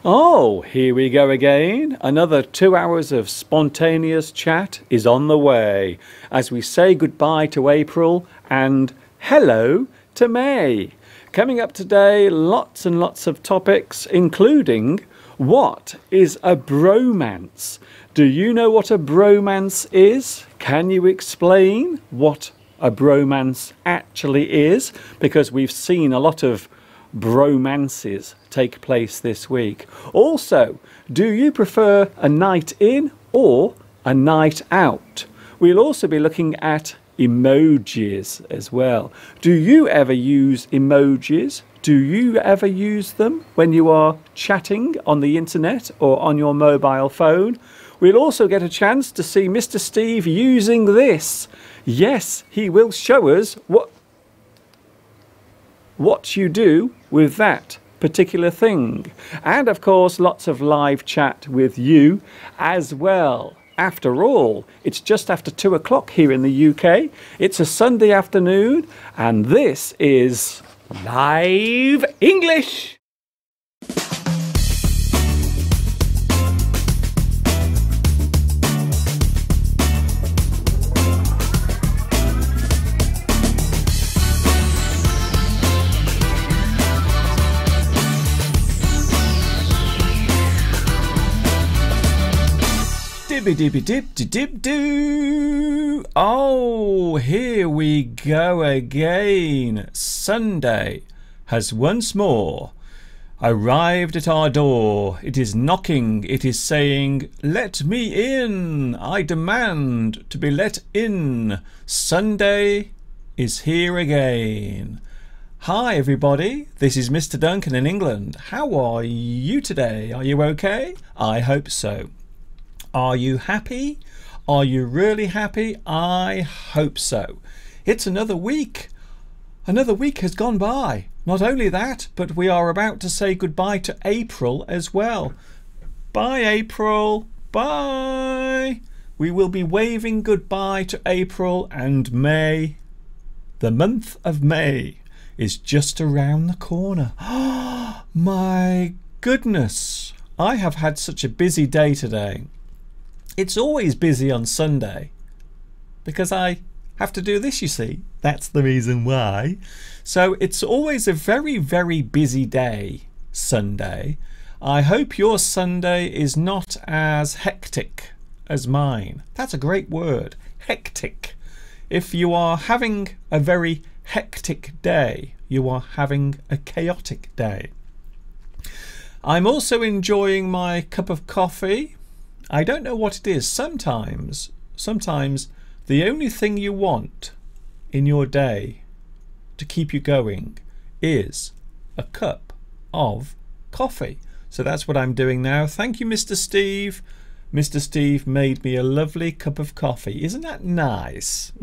Oh, here we go again. Another 2 hours of spontaneous chat is on the way as we say goodbye to April and hello to May. Coming up today, lots and lots of topics, including what is a bromance? Do you know what a bromance is? Can you explain what a bromance actually is? Because we've seen a lot of bromances take place this week. Also, do you prefer a night in or a night out? We'll also be looking at emojis as well. Do you ever use emojis? Do you ever use them when you are chatting on the internet or on your mobile phone? We'll also get a chance to see Mr. Steve using this. Yes, he will show us what you do with that particular thing. And of course, lots of live chat with you as well. After all, it's just after 2 o'clock here in the UK. It's a Sunday afternoon, and this is Live English. Dibby-dibby-dib-dib-doo. Oh, here we go again. Sunday has once more arrived at our door. It is knocking. It is saying, "Let me in. I demand to be let in." Sunday is here again. Hi everybody, this is Mr. Duncan in England. How are you today? Are you okay? I hope so. Are you happy? Are you really happy? I hope so. It's another week. Another week has gone by. Not only that, but we are about to say goodbye to April as well. Bye, April. Bye. We will be waving goodbye to April and May. The month of May is just around the corner. Oh, my goodness. I have had such a busy day today. It's always busy on Sunday because I have to do this, you see. That's the reason why. So it's always a very, very busy day, Sunday. I hope your Sunday is not as hectic as mine. That's a great word, hectic. If you are having a very hectic day, you are having a chaotic day. I'm also enjoying my cup of coffee. I don't know what it is. Sometimes the only thing you want in your day to keep you going is a cup of coffee. So that's what I'm doing now. Thank you, Mr. Steve. Mr. Steve made me a lovely cup of coffee. Isn't that nice?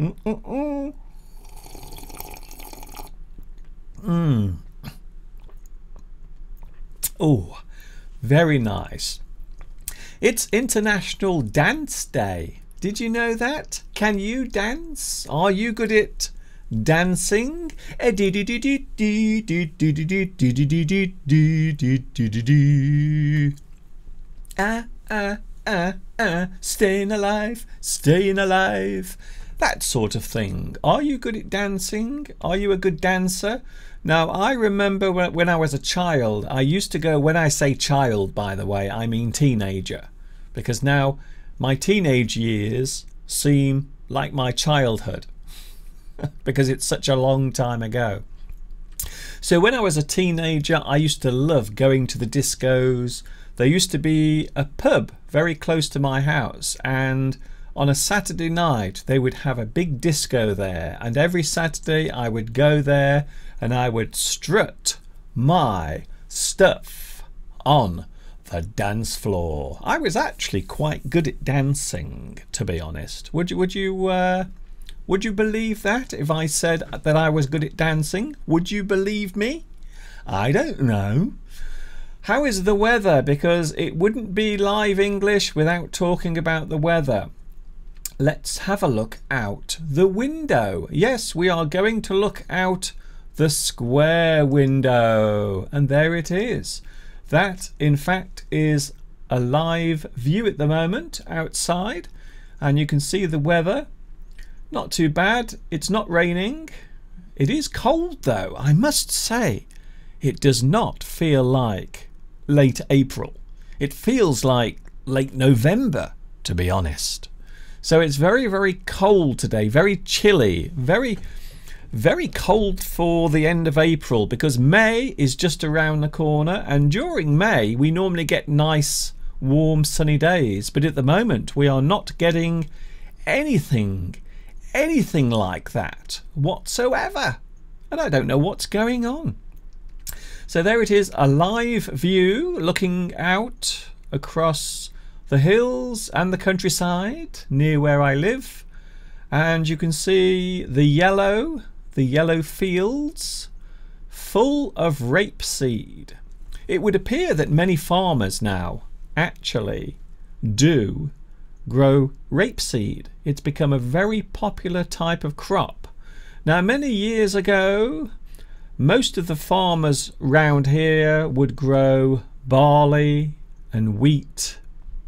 Oh, very nice. It's International Dance Day. Did you know that? Can you dance? Are you good at dancing? Staying alive, staying alive. That sort of thing. Are you good at dancing? Are you a good dancer? Now, I remember when I was a child, I used to go, when I say child, by the way, I mean teenager, because now my teenage years seem like my childhood because it's such a long time ago. So when I was a teenager, I used to love going to the discos. There used to be a pub very close to my house, and on a Saturday night they would have a big disco there, and every Saturday I would go there and I would strut my stuff on the dance floor. I was actually quite good at dancing, to be honest. Would you believe that if I said that I was good at dancing? Would you believe me? I don't know. How is the weather? Because it wouldn't be Live English without talking about the weather. Let's have a look out the window. Yes, we are going to look out the square window, and there it is. That, in fact, is a live view at the moment outside, and you can see the weather. Not too bad. It's not raining. It is cold though, I must say. It does not feel like late April. It feels like late November, to be honest. So it's very, very cold today, very chilly, very, very cold for the end of April, because May is just around the corner, and during May we normally get nice warm sunny days, but at the moment we are not getting anything like that whatsoever, and I don't know what's going on. So there it is, a live view looking out across the hills and the countryside near where I live, and you can see the yellow fields full of rapeseed. It would appear that many farmers now actually do grow rapeseed. It's become a very popular type of crop. Now, many years ago, most of the farmers round here would grow barley and wheat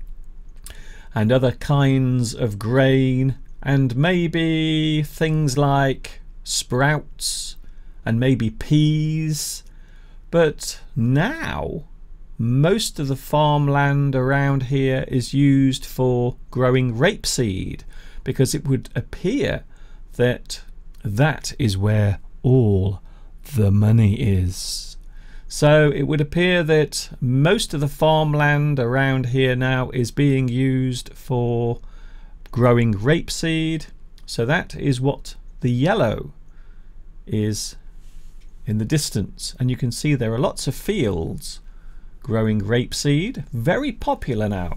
and other kinds of grain, and maybe things like sprouts and maybe peas. But now most of the farmland around here is used for growing rapeseed, because it would appear that that is where all the money is. So it would appear that most of the farmland around here now is being used for growing rapeseed. So that is what the yellow is in the distance, and you can see there are lots of fields growing rapeseed, very popular now.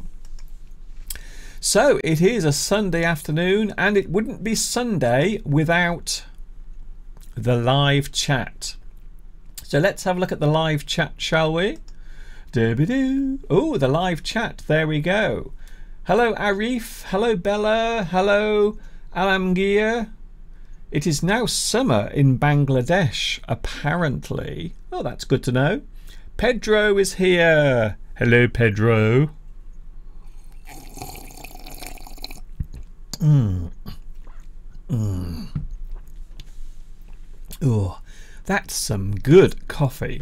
So it is a Sunday afternoon, and it wouldn't be Sunday without the live chat. So let's have a look at the live chat, shall we? Oh, the live chat, there we go. Hello Arif, hello Bella, hello Alamgir. It is now summer in Bangladesh, apparently. Oh, that's good to know. Pedro is here. Hello, Pedro. Oh, that's some good coffee.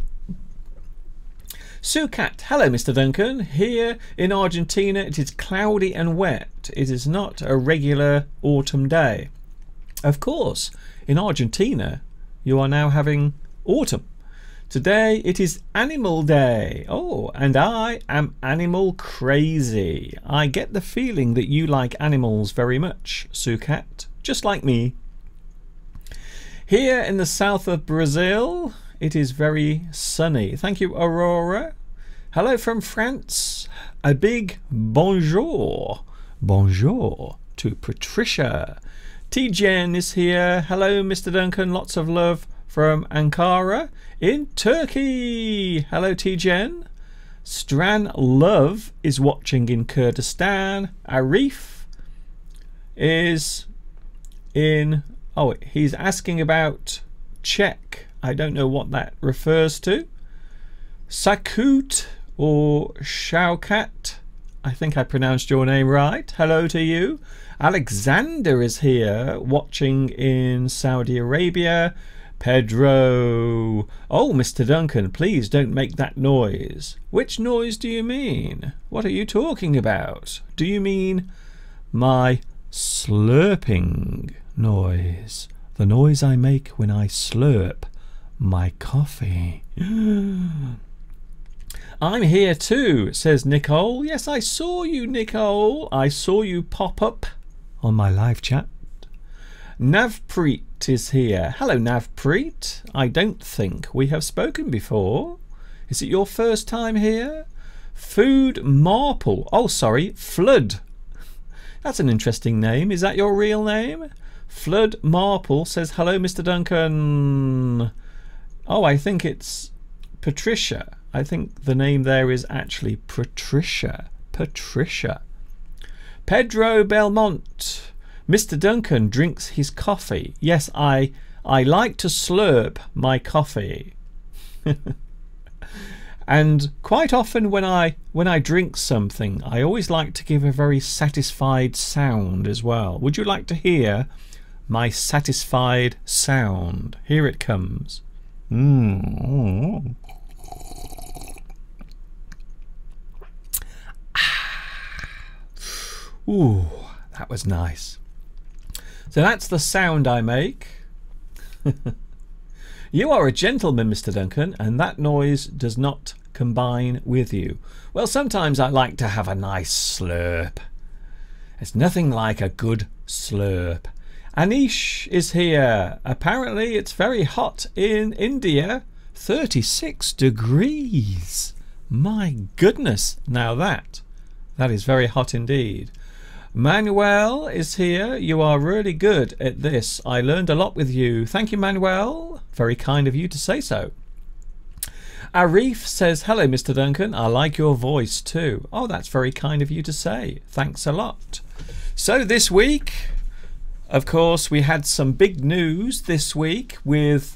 Sukat, hello Mr. Duncan. Here in Argentina it is cloudy and wet. It is not a regular autumn day. Of course, in Argentina you are now having autumn. Today it is Animal Day. Oh, and I am animal crazy. I get the feeling that you like animals very much, Sukat, just like me. Here in the south of Brazil, it is very sunny. Thank you, Aurora. Hello from France. A big bonjour. Bonjour to Patricia. Tijen is here. Hello, Mr. Duncan. Lots of love from Ankara in Turkey. Hello, Tijen. Stran Love is watching in Kurdistan. Arif is in... Oh, he's asking about Czech. I don't know what that refers to. Sakut or Shaukat. I think I pronounced your name right. Hello to you. Alexander is here watching in Saudi Arabia. Pedro. Oh, Mr. Duncan, please don't make that noise. Which noise do you mean? What are you talking about? Do you mean my slurping noise? The noise I make when I slurp my coffee. I'm here too, says Nicole. Yes, I saw you, Nicole. I saw you pop up on my live chat. Navpreet is here. Hello, Navpreet. I don't think we have spoken before. Is it your first time here? Food Marple. Oh, sorry, Flood. That's an interesting name. Is that your real name? Flood Marple says, hello, Mr. Duncan. Oh, I think it's Patricia. I think the name there is actually Patricia. Patricia. Pedro Belmont. Mr. Duncan drinks his coffee. Yes, I like to slurp my coffee. And quite often when I drink something, I always like to give a very satisfied sound as well. Would you like to hear my satisfied sound? Here it comes. Ooh, that was nice. So that's the sound I make. You are a gentleman, Mr. Duncan, and that noise does not combine with you. Well, sometimes I like to have a nice slurp. It's nothing like a good slurp. Anish is here. Apparently it's very hot in India. 36 degrees. My goodness. Now that is very hot indeed. Manuel is here. You are really good at this. I learned a lot with you. Thank you, Manuel. Very kind of you to say so. Arif says, hello, Mr. Duncan. I like your voice too. Oh, that's very kind of you to say. Thanks a lot. So this week, of course, we had some big news this week with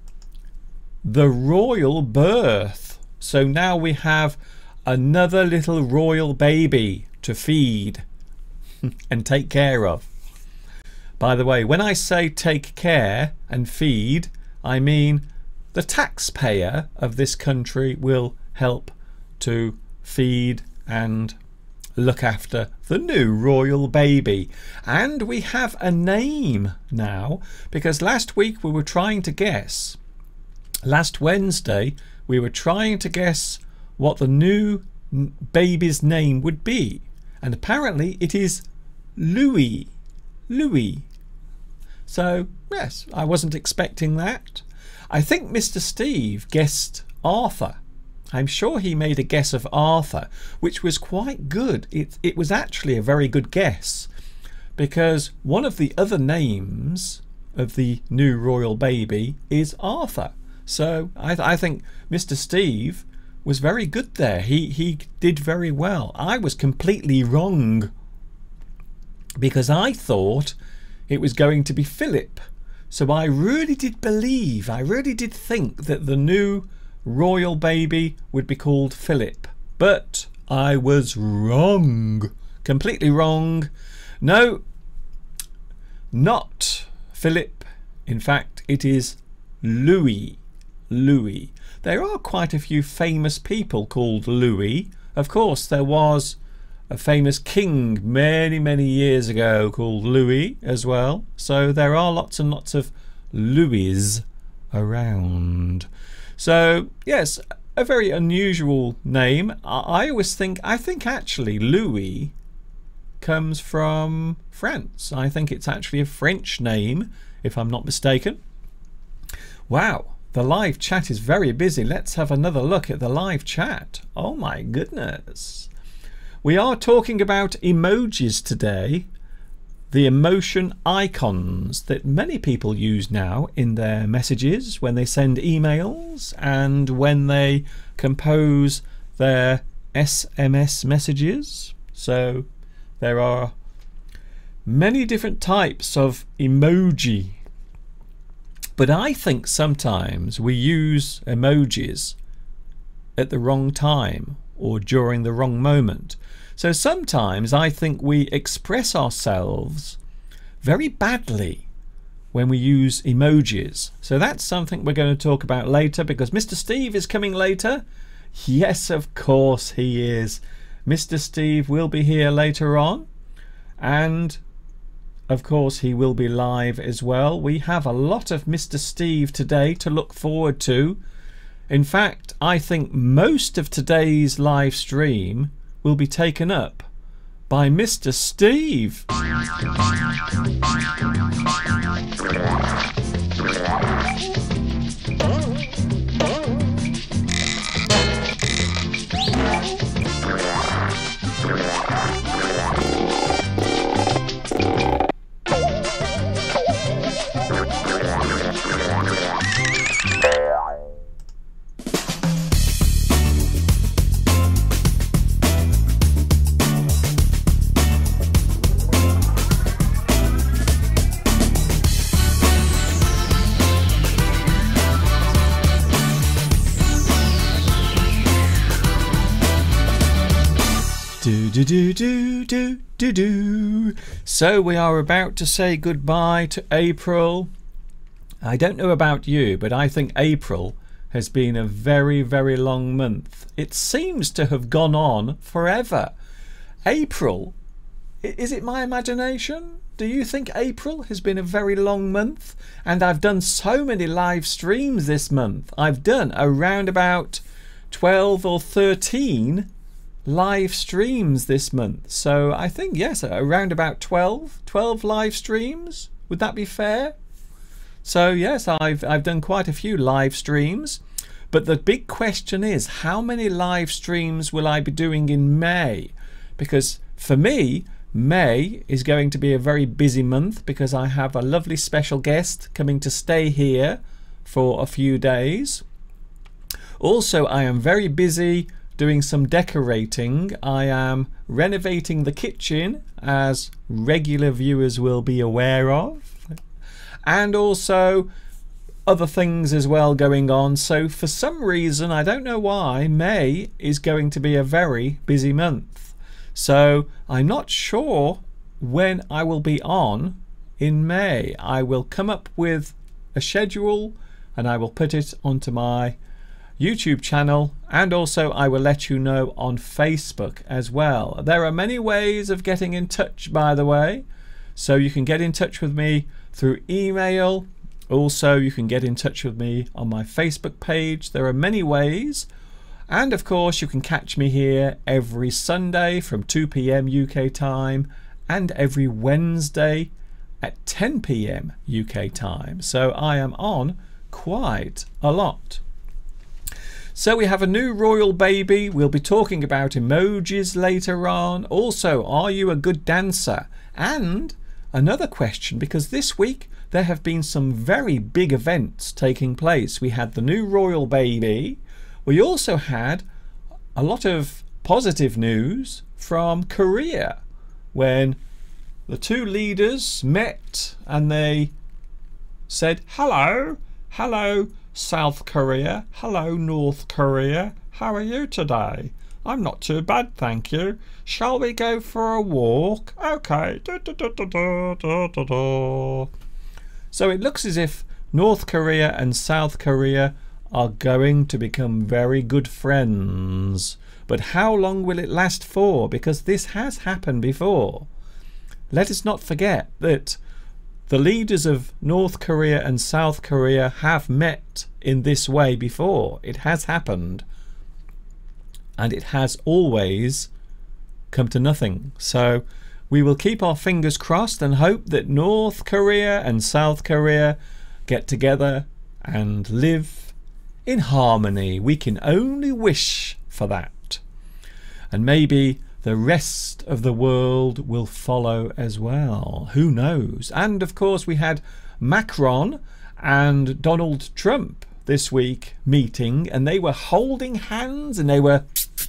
the royal birth. So now we have another little royal baby to feed and take care of. By the way, when I say take care and feed, I mean the taxpayer of this country will help to feed and look after the new royal baby. And we have a name now, because last week we were trying to guess. Last Wednesday we were trying to guess what the new baby's name would be. And apparently it is Louis. Louis. So, yes, I wasn't expecting that. I think Mr. Steve guessed Arthur. I'm sure he made a guess of Arthur, which was quite good. It was actually a very good guess, because one of the other names of the new royal baby is Arthur. So I think Mr. Steve was very good there. He did very well. I was completely wrong, because I thought it was going to be Philip. So I really did believe, I really did think that the new royal baby would be called Philip. But I was wrong. Completely wrong. No, not Philip. In fact, it is Louis. Louis. There are quite a few famous people called Louis. Of course, there was a famous king many years ago called Louis as well. So there are lots and lots of Louis around. So yes, a very unusual name. I think actually Louis comes from France. I think it's actually a French name, if I'm not mistaken. Wow, the live chat is very busy. Let's have another look at the live chat. Oh my goodness. We are talking about emojis today, the emotion icons that many people use now in their messages when they send emails and when they compose their SMS messages. So there are many different types of emoji, but I think sometimes we use emojis at the wrong time or during the wrong moment. So sometimes I think we express ourselves very badly when we use emojis. So that's something we're going to talk about later, because Mr. Steve is coming later. Yes, of course he is. Mr. Steve will be here later on, and of course he will be live as well. We have a lot of Mr. Steve today to look forward to. In fact, I think most of today's live stream will be taken up by Mr. Steve. Do. So we are about to say goodbye to April. I don't know about you, but I think April has been a very, very long month. It seems to have gone on forever. April, is it my imagination? Do you think April has been a very long month? And I've done so many live streams this month. I've done around about 12 or 13 live streams this month. So I think, yes, around about 12 live streams. Would that be fair? So yes, I've done quite a few live streams. But the big question is, how many live streams will I be doing in May? Because for me, May is going to be a very busy month because I have a lovely special guest coming to stay here for a few days. Also, I am very busy doing some decorating. I am renovating the kitchen, as regular viewers will be aware of, and also other things as well going on. So for some reason, I don't know why, May is going to be a very busy month. So I'm not sure when I will be on in May. I will come up with a schedule and I will put it onto my YouTube channel, and also I will let you know on Facebook as well. There are many ways of getting in touch, by the way. So you can get in touch with me through email. Also, you can get in touch with me on my Facebook page. There are many ways. And of course, you can catch me here every Sunday from 2 p.m. UK time and every Wednesday at 10 p.m. UK time. So I am on quite a lot. So we have a new royal baby. We'll be talking about emojis later on. Also, are you a good dancer? And another question, because this week there have been some very big events taking place. We had the new royal baby. We also had a lot of positive news from Korea when the two leaders met and they said, hello South Korea, hello North Korea, how are you today? I'm not too bad, thank you. Shall we go for a walk? Okay. So it looks as if North Korea and South Korea are going to become very good friends. But how long will it last for? Because this has happened before. Let us not forget that the leaders of North Korea and South Korea have met in this way before. It has happened. And it has always come to nothing. So we will keep our fingers crossed and hope that North Korea and South Korea get together and live in harmony. We can only wish for that. And maybe the rest of the world will follow as well. Who knows? And of course we had Macron and Donald Trump this week meeting, and they were holding hands and they were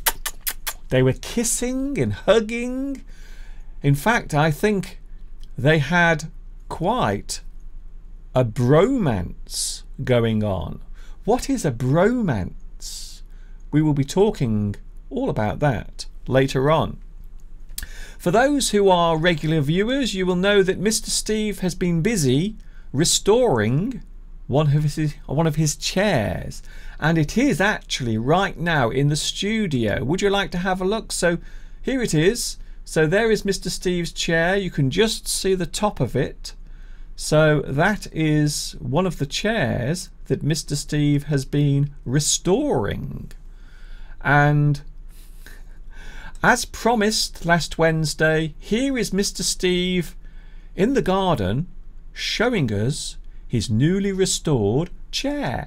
kissing and hugging. In fact, I think they had quite a bromance going on. What is a bromance? We will be talking all about that later on. For those who are regular viewers, you will know that Mr. Steve has been busy restoring one of his chairs, and it is actually right now in the studio. Would you like to have a look? So here it is. So there is Mr. Steve's chair. You can just see the top of it. So that is one of the chairs that Mr. Steve has been restoring. And as promised last Wednesday, here is Mr. Steve in the garden showing us his newly restored chair.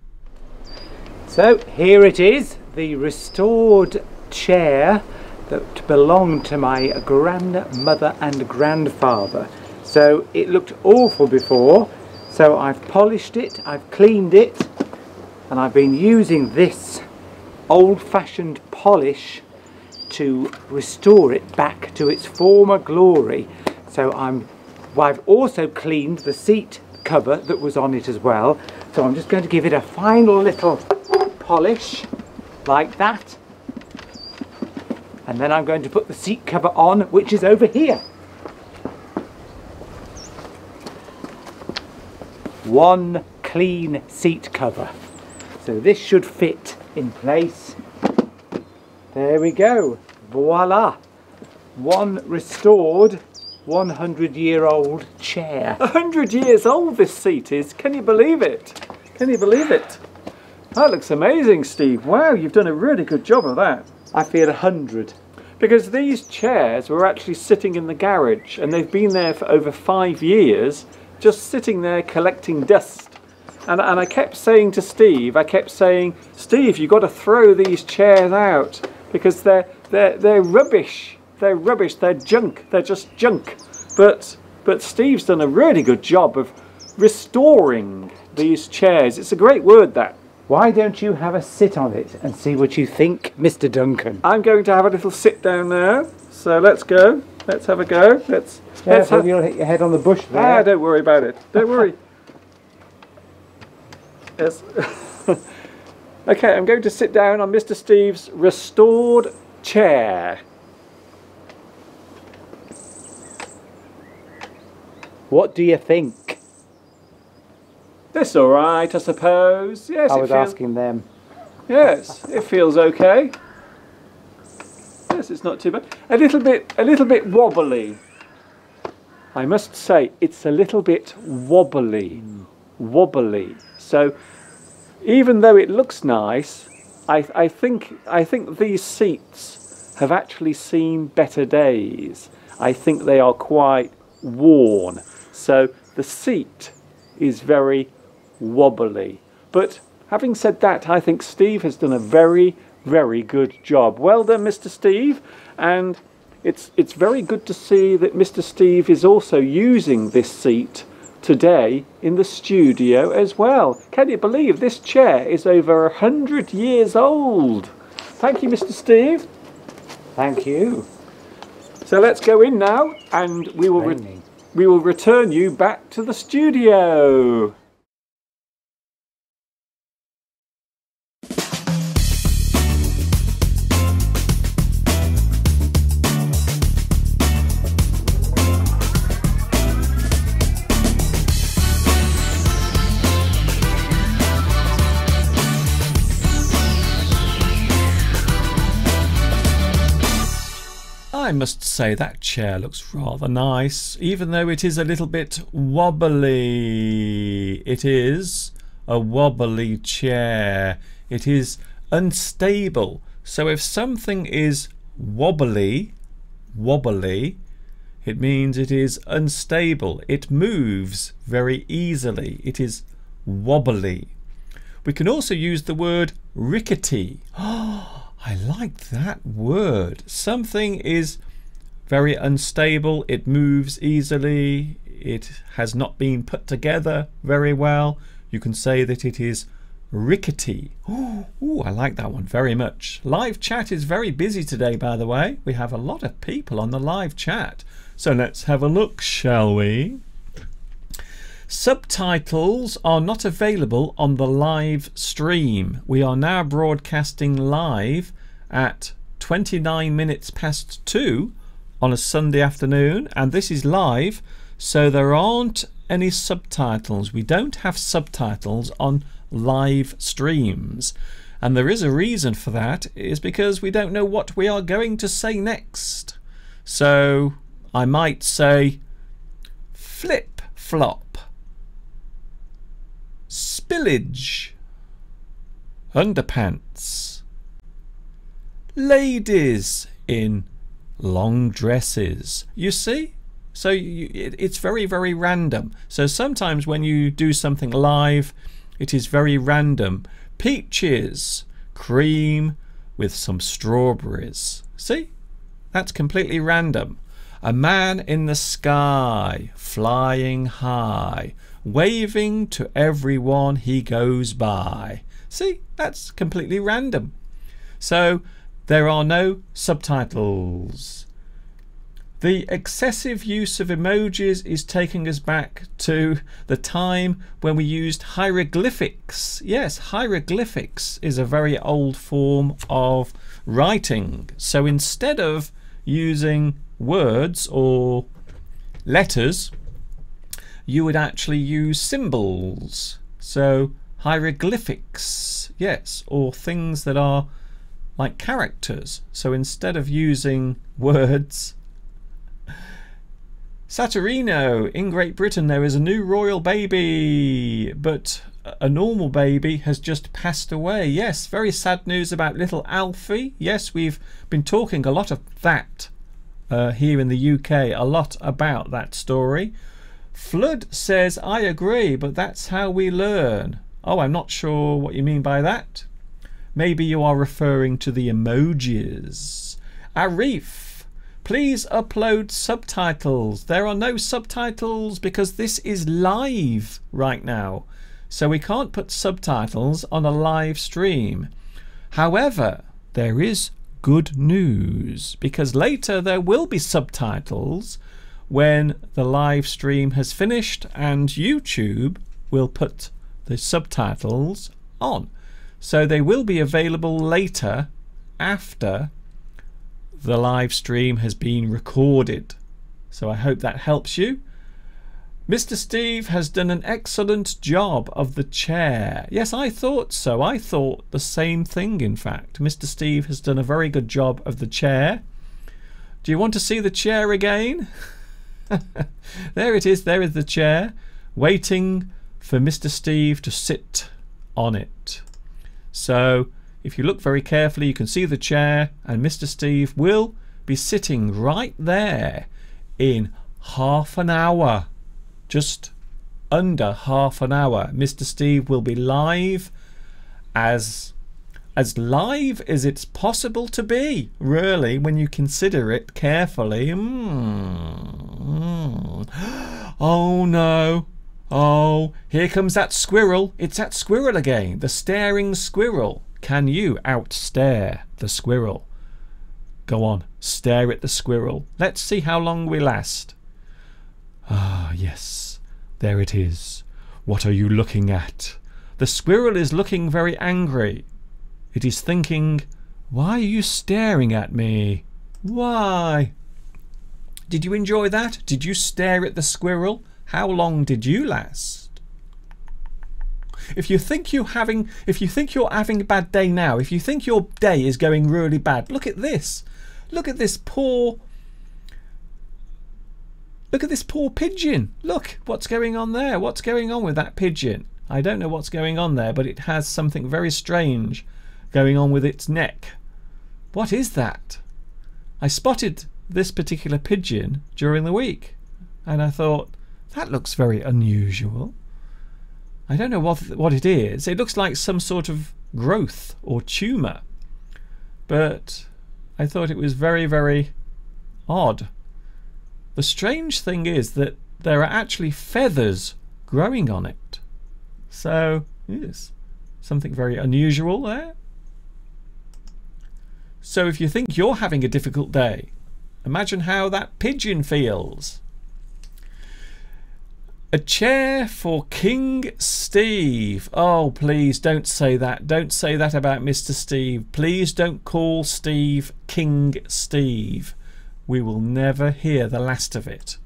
So here it is, the restored chair that belonged to my grandmother and grandfather. So it looked awful before, so I've polished it, I've cleaned it, and I've been using this old-fashioned polish to restore it back to its former glory. So I've also cleaned the seat cover that was on it as well. So I'm just going to give it a final little polish like that. and then I'm going to put the seat cover on, which is over here. One clean seat cover. So this should fit in place. There we go. Voila. One restored 100-year-old chair. 100 years old this seat is. Can you believe it? Can you believe it? That looks amazing, Steve. Wow, you've done a really good job of that. I feel 100. Because these chairs were actually sitting in the garage and they've been there for over 5 years, just sitting there collecting dust. And I kept saying to Steve, Steve, you've got to throw these chairs out because they're rubbish. They're rubbish. They're junk. They're just junk. But Steve's done a really good job of restoring these chairs. It's a great word, that. Why don't you have a sit on it and see what you think, Mr. Duncan? I'm going to have a little sit down now. So let's go. Let's have a go. You'll hit your head on the bush there. Ah, don't worry about it. Don't worry. Yes. Okay, I'm going to sit down on Mr. Steve's restored chair. What do you think? It's all right, I suppose. Yes, I was asking them. Yes, it feels okay. Yes, it's not too bad. A little bit wobbly. I must say, it's a little bit wobbly. Wobbly. So, even though it looks nice, I think these seats have actually seen better days. I think they are quite worn. So the seat is very wobbly. But having said that, I think Steve has done a very, very good job. Well done, Mr. Steve. And it's very good to see that Mr. Steve is also using this seat today in the studio as well. Can you believe this chair is over 100 years old? Thank you, Mr. Steve. Thank you. So let's go in now and we will return you back to the studio. I must say that chair looks rather nice, even though it is a little bit wobbly. It is a wobbly chair. It is unstable. So if something is wobbly, it means it is unstable. It moves very easily. It is wobbly. We can also use the word rickety. I like that word. Something is very unstable, it moves easily, it has not been put together very well. You can say that it is rickety. Ooh, I like that one very much. Live chat is very busy today, by the way. We have a lot of people on the live chat. So let's have a look, shall we? Subtitles are not available on the live stream. We are now broadcasting live at 29 minutes past 2 on a Sunday afternoon, and this is live, so there aren't any subtitles. We don't have subtitles on live streams, and there is a reason for that. It is because we don't know what we are going to say next. So I might say flip flop, spillage, underpants, ladies in long dresses. You see? So it's very, very random. So sometimes when you do something live, it is very random. Peaches, cream with some strawberries. See? That's completely random. A man in the sky, flying high, waving to everyone he goes by. See? That's completely random. So there are no subtitles. The excessive use of emojis is taking us back to the time when we used hieroglyphics. Yes, hieroglyphics is a very old form of writing. So instead of using words or letters, you would actually use symbols. So hieroglyphics, yes, or things that are like characters. So instead of using words, Saturino, in Great Britain there is a new royal baby, but a normal baby has just passed away. Yes, very sad news about little Alfie. Yes, we've been talking a lot of that here in the UK, a lot about that story. Flood says, I agree, but that's how we learn. Oh, I'm not sure what you mean by that. Maybe you are referring to the emojis. Arif, please upload subtitles. There are no subtitles because this is live right now. So we can't put subtitles on a live stream. However, there is good news because later there will be subtitles when the live stream has finished and YouTube will put the subtitles on. So they will be available later after the live stream has been recorded. So I hope that helps you. Mr. Steve has done an excellent job of the chair. Yes, I thought so. I thought the same thing, in fact. Mr. Steve has done a very good job of the chair. Do you want to see the chair again? There it is. There is the chair, waiting for Mr. Steve to sit on it. So if you look very carefully, you can see the chair, and Mr. Steve will be sitting right there in half an hour. Just under half an hour. Mr. Steve will be live, as live as it's possible to be, really, when you consider it carefully. Oh no. Oh, here comes that squirrel. It's that squirrel again. The staring squirrel. Can you outstare the squirrel? Go on, stare at the squirrel. Let's see how long we last. Ah, yes, there it is. What are you looking at? The squirrel is looking very angry. It is thinking, why are you staring at me? Why? Did you enjoy that? Did you stare at the squirrel? How long did you last? If you think you're having a bad day now, if you think your day is going really bad, look at this. Look at this poor pigeon. Look what's going on there. What's going on with that pigeon? I don't know what's going on there, but it has something very strange going on with its neck. What is that? I spotted this particular pigeon during the week and I thought, that looks very unusual. I don't know what it is. It looks like some sort of growth or tumour, but I thought it was very, very odd. The strange thing is that there are actually feathers growing on it. So, yes, something very unusual there. So if you think you're having a difficult day, imagine how that pigeon feels. A chair for King Steve. Oh, please don't say that. Don't say that about Mr. Steve. Please don't call Steve King Steve. We will never hear the last of it.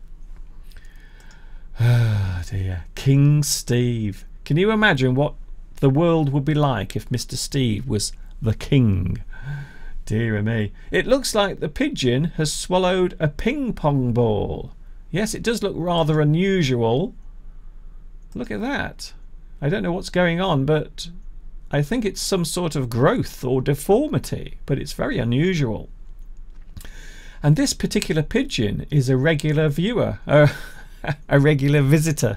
Ah, dear. King Steve. Can you imagine what the world would be like if Mr. Steve was the king? Dear me. It looks like the pigeon has swallowed a ping pong ball. Yes, it does look rather unusual. Look at that. I don't know what's going on, but I think it's some sort of growth or deformity, but it's very unusual. And this particular pigeon is a regular viewer, a regular visitor.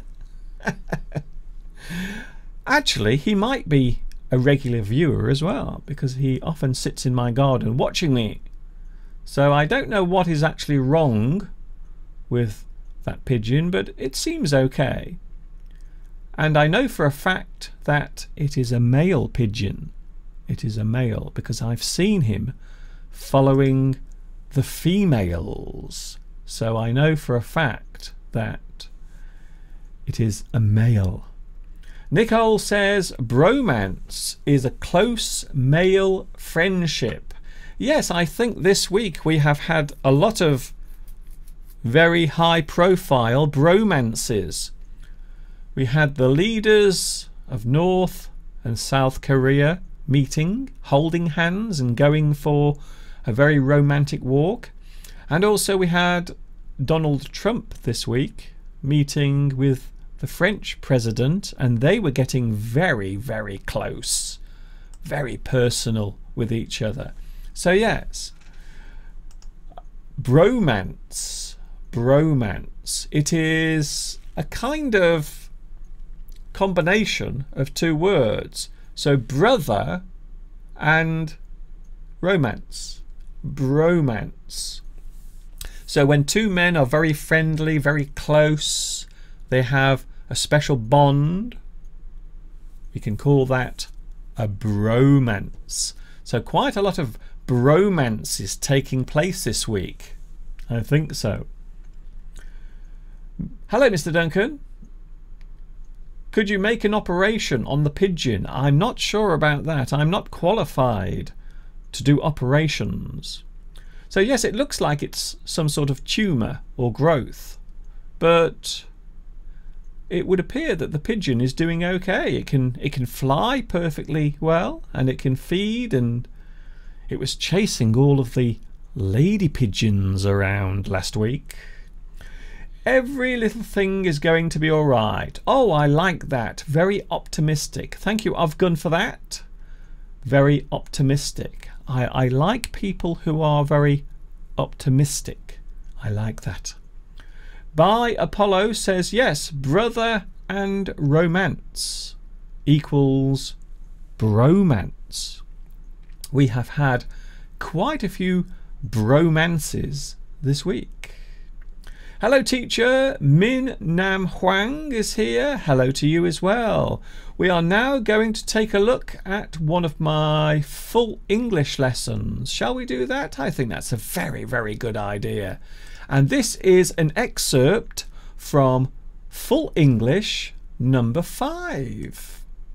Actually, he might be a regular viewer as well, because he often sits in my garden watching me. So I don't know what is actually wrong with that pigeon, but it seems okay. And I know for a fact that it is a male pigeon. It is a male because I've seen him following the females. so I know for a fact that it is a male. Nicole says bromance is a close male friendship. Yes, I think this week we have had a lot of very high profile bromances. We had the leaders of North and South Korea meeting, holding hands and going for a very romantic walk. And also we had Donald Trump this week meeting with the French president, and they were getting very, very close, very personal with each other. So yes, bromance, it is a kind of combination of two words. So brother and romance, bromance. So when two men are very friendly, very close, they have a special bond, we can call that a bromance. So quite a lot of bromance is taking place this week. I think so. Hello, Mr. Duncan. Could you make an operation on the pigeon? I'm not sure about that. I'm not qualified to do operations. So yes, it looks like it's some sort of tumour or growth, but it would appear that the pigeon is doing okay. It can fly perfectly well, and it can feed, and it was chasing all of the lady pigeons around last week. Every little thing is going to be all right. Oh, I like that. Very optimistic. Thank you, Ovgun, for that. Very optimistic. I like people who are very optimistic. I like that. By Apollo says, yes, brother and romance equals bromance. We have had quite a few bromances this week. Hello, teacher. Min Nam Huang is here. Hello to you as well. We are now going to take a look at one of my full English lessons. Shall we do that? I think that's a very, very good idea. And this is an excerpt from Full English number 5.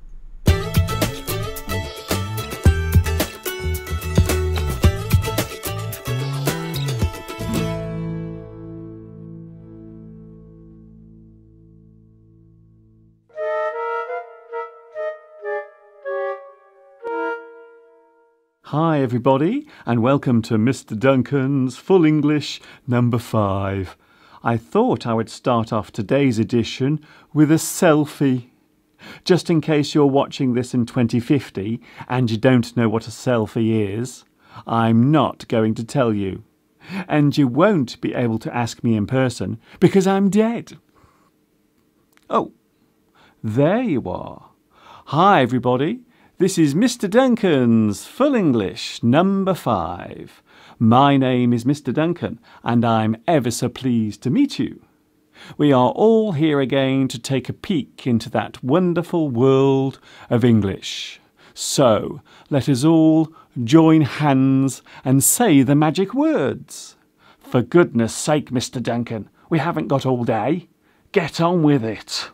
Hi everybody, and welcome to Mr. Duncan's Full English number 5. I thought I would start off today's edition with a selfie. Just in case you're watching this in 2050 and you don't know what a selfie is, I'm not going to tell you. And you won't be able to ask me in person because I'm dead. Oh, there you are. Hi everybody. This is Mr. Duncan's Full English number 5. My name is Mr. Duncan, and I'm ever so pleased to meet you. We are all here again to take a peek into that wonderful world of English. So, let us all join hands and say the magic words. For goodness sake, Mr. Duncan, we haven't got all day. Get on with it.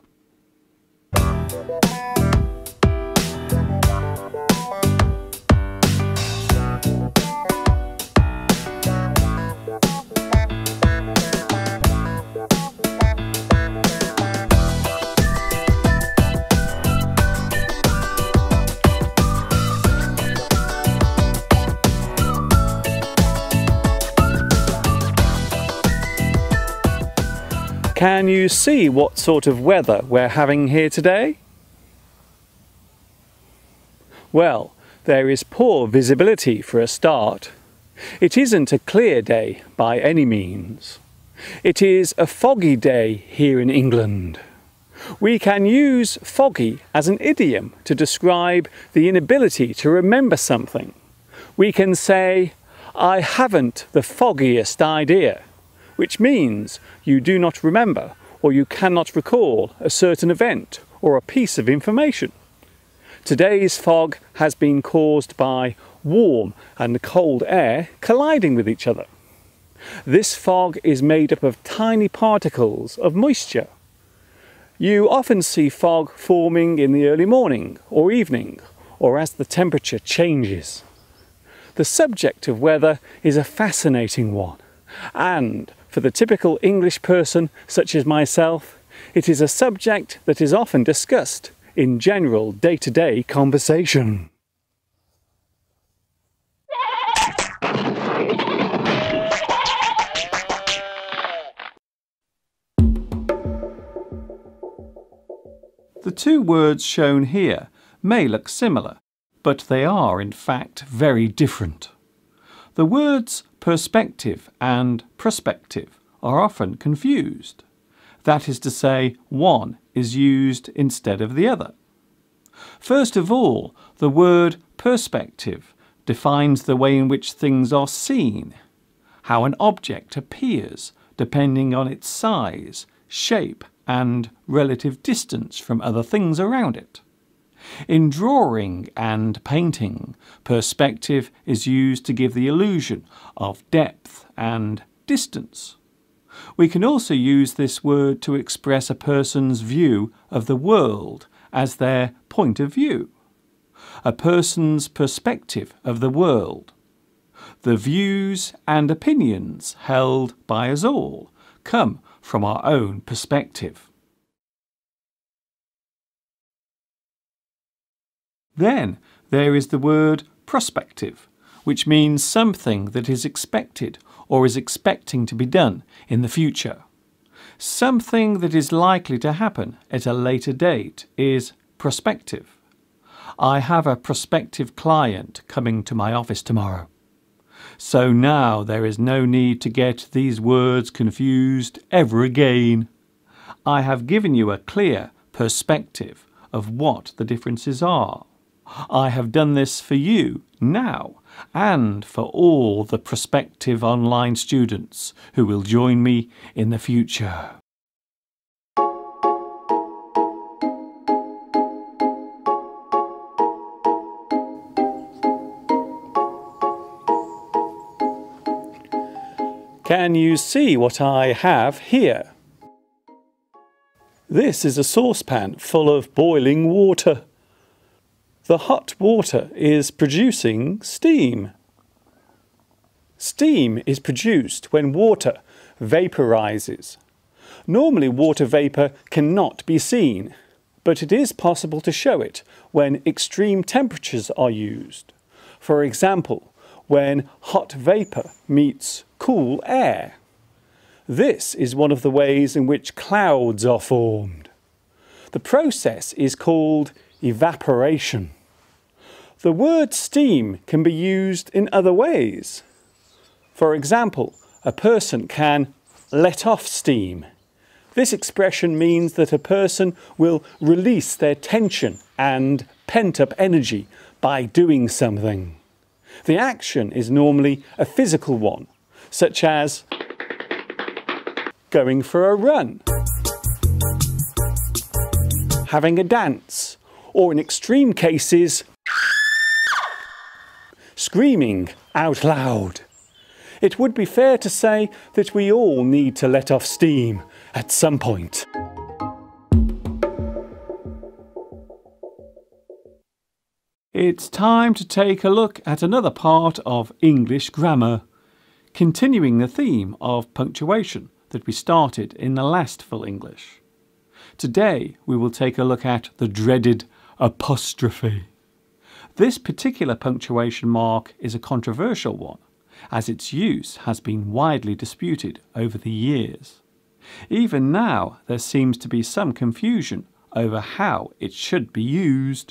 Can you see what sort of weather we're having here today? Well, there is poor visibility for a start. It isn't a clear day by any means. It is a foggy day here in England. We can use foggy as an idiom to describe the inability to remember something. We can say, I haven't the foggiest idea, which means you do not remember or you cannot recall a certain event or a piece of information. Today's fog has been caused by warm and cold air colliding with each other. This fog is made up of tiny particles of moisture. You often see fog forming in the early morning or evening, or as the temperature changes. The subject of weather is a fascinating one, and for the typical English person such as myself, it is a subject that is often discussed in general day-to-day conversation. The two words shown here may look similar, but they are in fact very different. The words perspective and prospective are often confused. That is to say, one is used instead of the other. First of all, the word perspective defines the way in which things are seen, how an object appears depending on its size, shape, and relative distance from other things around it. In drawing and painting, perspective is used to give the illusion of depth and distance. We can also use this word to express a person's view of the world as their point of view, a person's perspective of the world. The views and opinions held by us all come from our own perspective. Then there is the word prospective, which means something that is expected or is expecting to be done in the future. Something that is likely to happen at a later date is prospective. I have a prospective client coming to my office tomorrow. So now there is no need to get these words confused ever again. I have given you a clear perspective of what the differences are. I have done this for you now and for all the prospective online students who will join me in the future. Can you see what I have here? This is a saucepan full of boiling water. The hot water is producing steam. Steam is produced when water vaporizes. Normally water vapor cannot be seen, but it is possible to show it when extreme temperatures are used. For example, when hot vapor meets cool air. This is one of the ways in which clouds are formed. The process is called evaporation. The word steam can be used in other ways. For example, a person can let off steam. This expression means that a person will release their tension and pent-up energy by doing something. The action is normally a physical one, such as going for a run, having a dance, or in extreme cases, screaming out loud. It would be fair to say that we all need to let off steam at some point. It's time to take a look at another part of English grammar, continuing the theme of punctuation that we started in the last Full English. Today we will take a look at the dreaded apostrophe. This particular punctuation mark is a controversial one, as its use has been widely disputed over the years. Even now there seems to be some confusion over how it should be used.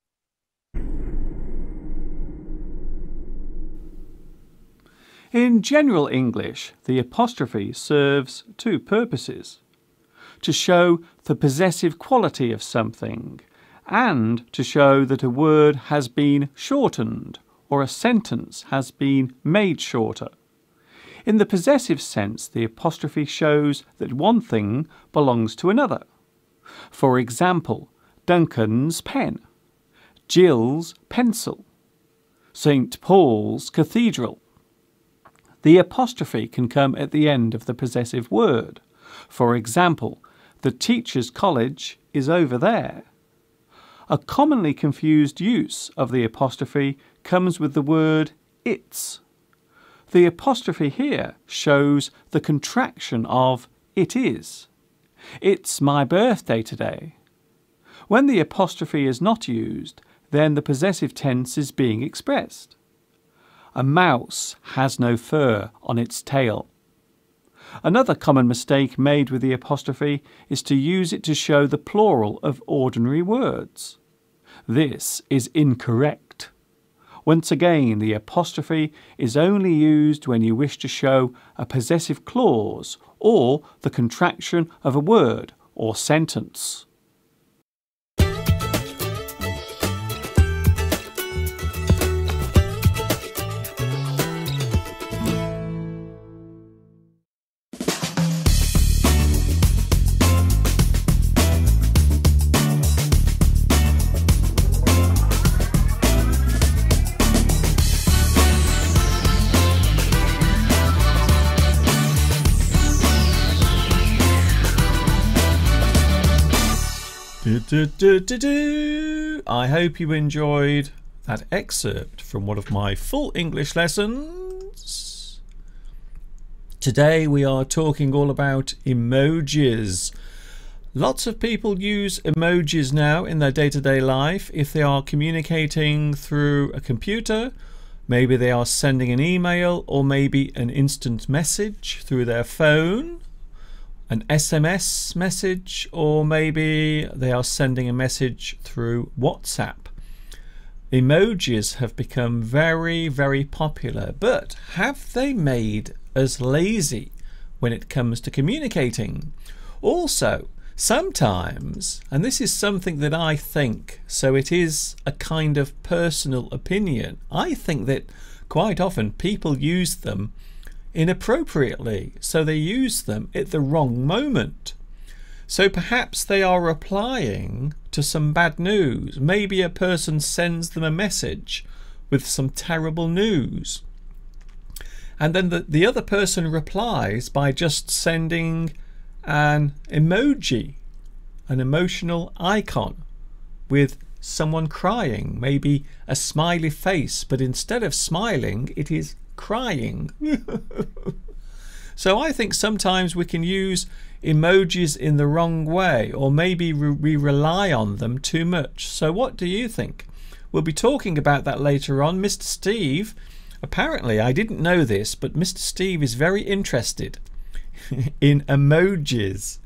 In general English, the apostrophe serves two purposes: to show the possessive quality of something, and to show that a word has been shortened or a sentence has been made shorter. In the possessive sense, the apostrophe shows that one thing belongs to another. For example, Duncan's pen, Jill's pencil, St. Paul's Cathedral. The apostrophe can come at the end of the possessive word. For example, the teacher's college is over there. A commonly confused use of the apostrophe comes with the word it's. The apostrophe here shows the contraction of it is. It's my birthday today. When the apostrophe is not used, then the possessive tense is being expressed. A mouse has no fur on its tail. Another common mistake made with the apostrophe is to use it to show the plural of ordinary words. This is incorrect. Once again, the apostrophe is only used when you wish to show a possessive clause or the contraction of a word or sentence. I hope you enjoyed that excerpt from one of my full English lessons. Today we are talking all about emojis. Lots of people use emojis now in their day-to-day life. If they are communicating through a computer, maybe they are sending an email or maybe an instant message through their phone, an SMS message, or maybe they are sending a message through WhatsApp. Emojis have become very, very popular, but have they made us lazy when it comes to communicating? Also, sometimes, and this is something that I think, so it is a kind of personal opinion, I think that quite often people use them inappropriately, so they use them at the wrong moment. So perhaps they are replying to some bad news. Maybe a person sends them a message with some terrible news, and then the other person replies by just sending an emoji, an emotional icon with someone crying, maybe a smiley face, but instead of smiling it is crying. So I think sometimes we can use emojis in the wrong way, or maybe we rely on them too much. So what do you think? We'll be talking about that later on. Mr. Steve, apparently, I didn't know this, but Mr. Steve is very interested in emojis.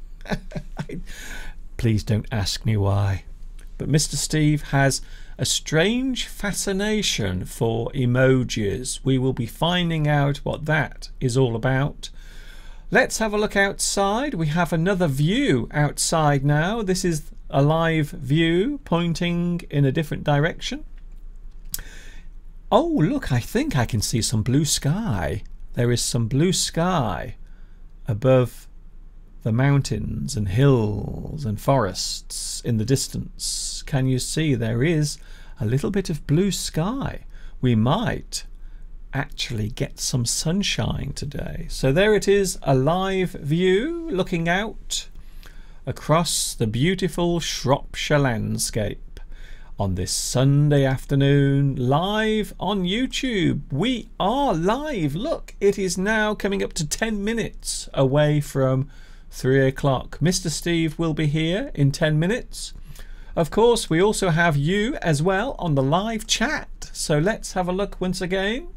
Please don't ask me why. But Mr. Steve has a strange fascination for emojis. We will be finding out what that is all about. Let's have a look outside. We have another view outside now. This is a live view pointing in a different direction. Oh, look, I think I can see some blue sky. There is some blue sky above the mountains and hills and forests in the distance. Can you see there is a little bit of blue sky? We might actually get some sunshine today. So there it is, a live view looking out across the beautiful Shropshire landscape on this Sunday afternoon, live on YouTube. We are live. Look, it is now coming up to 10 minutes away from 3 o'clock. Mr. Steve will be here in 10 minutes. Of course, we also have you as well on the live chat. So let's have a look once again.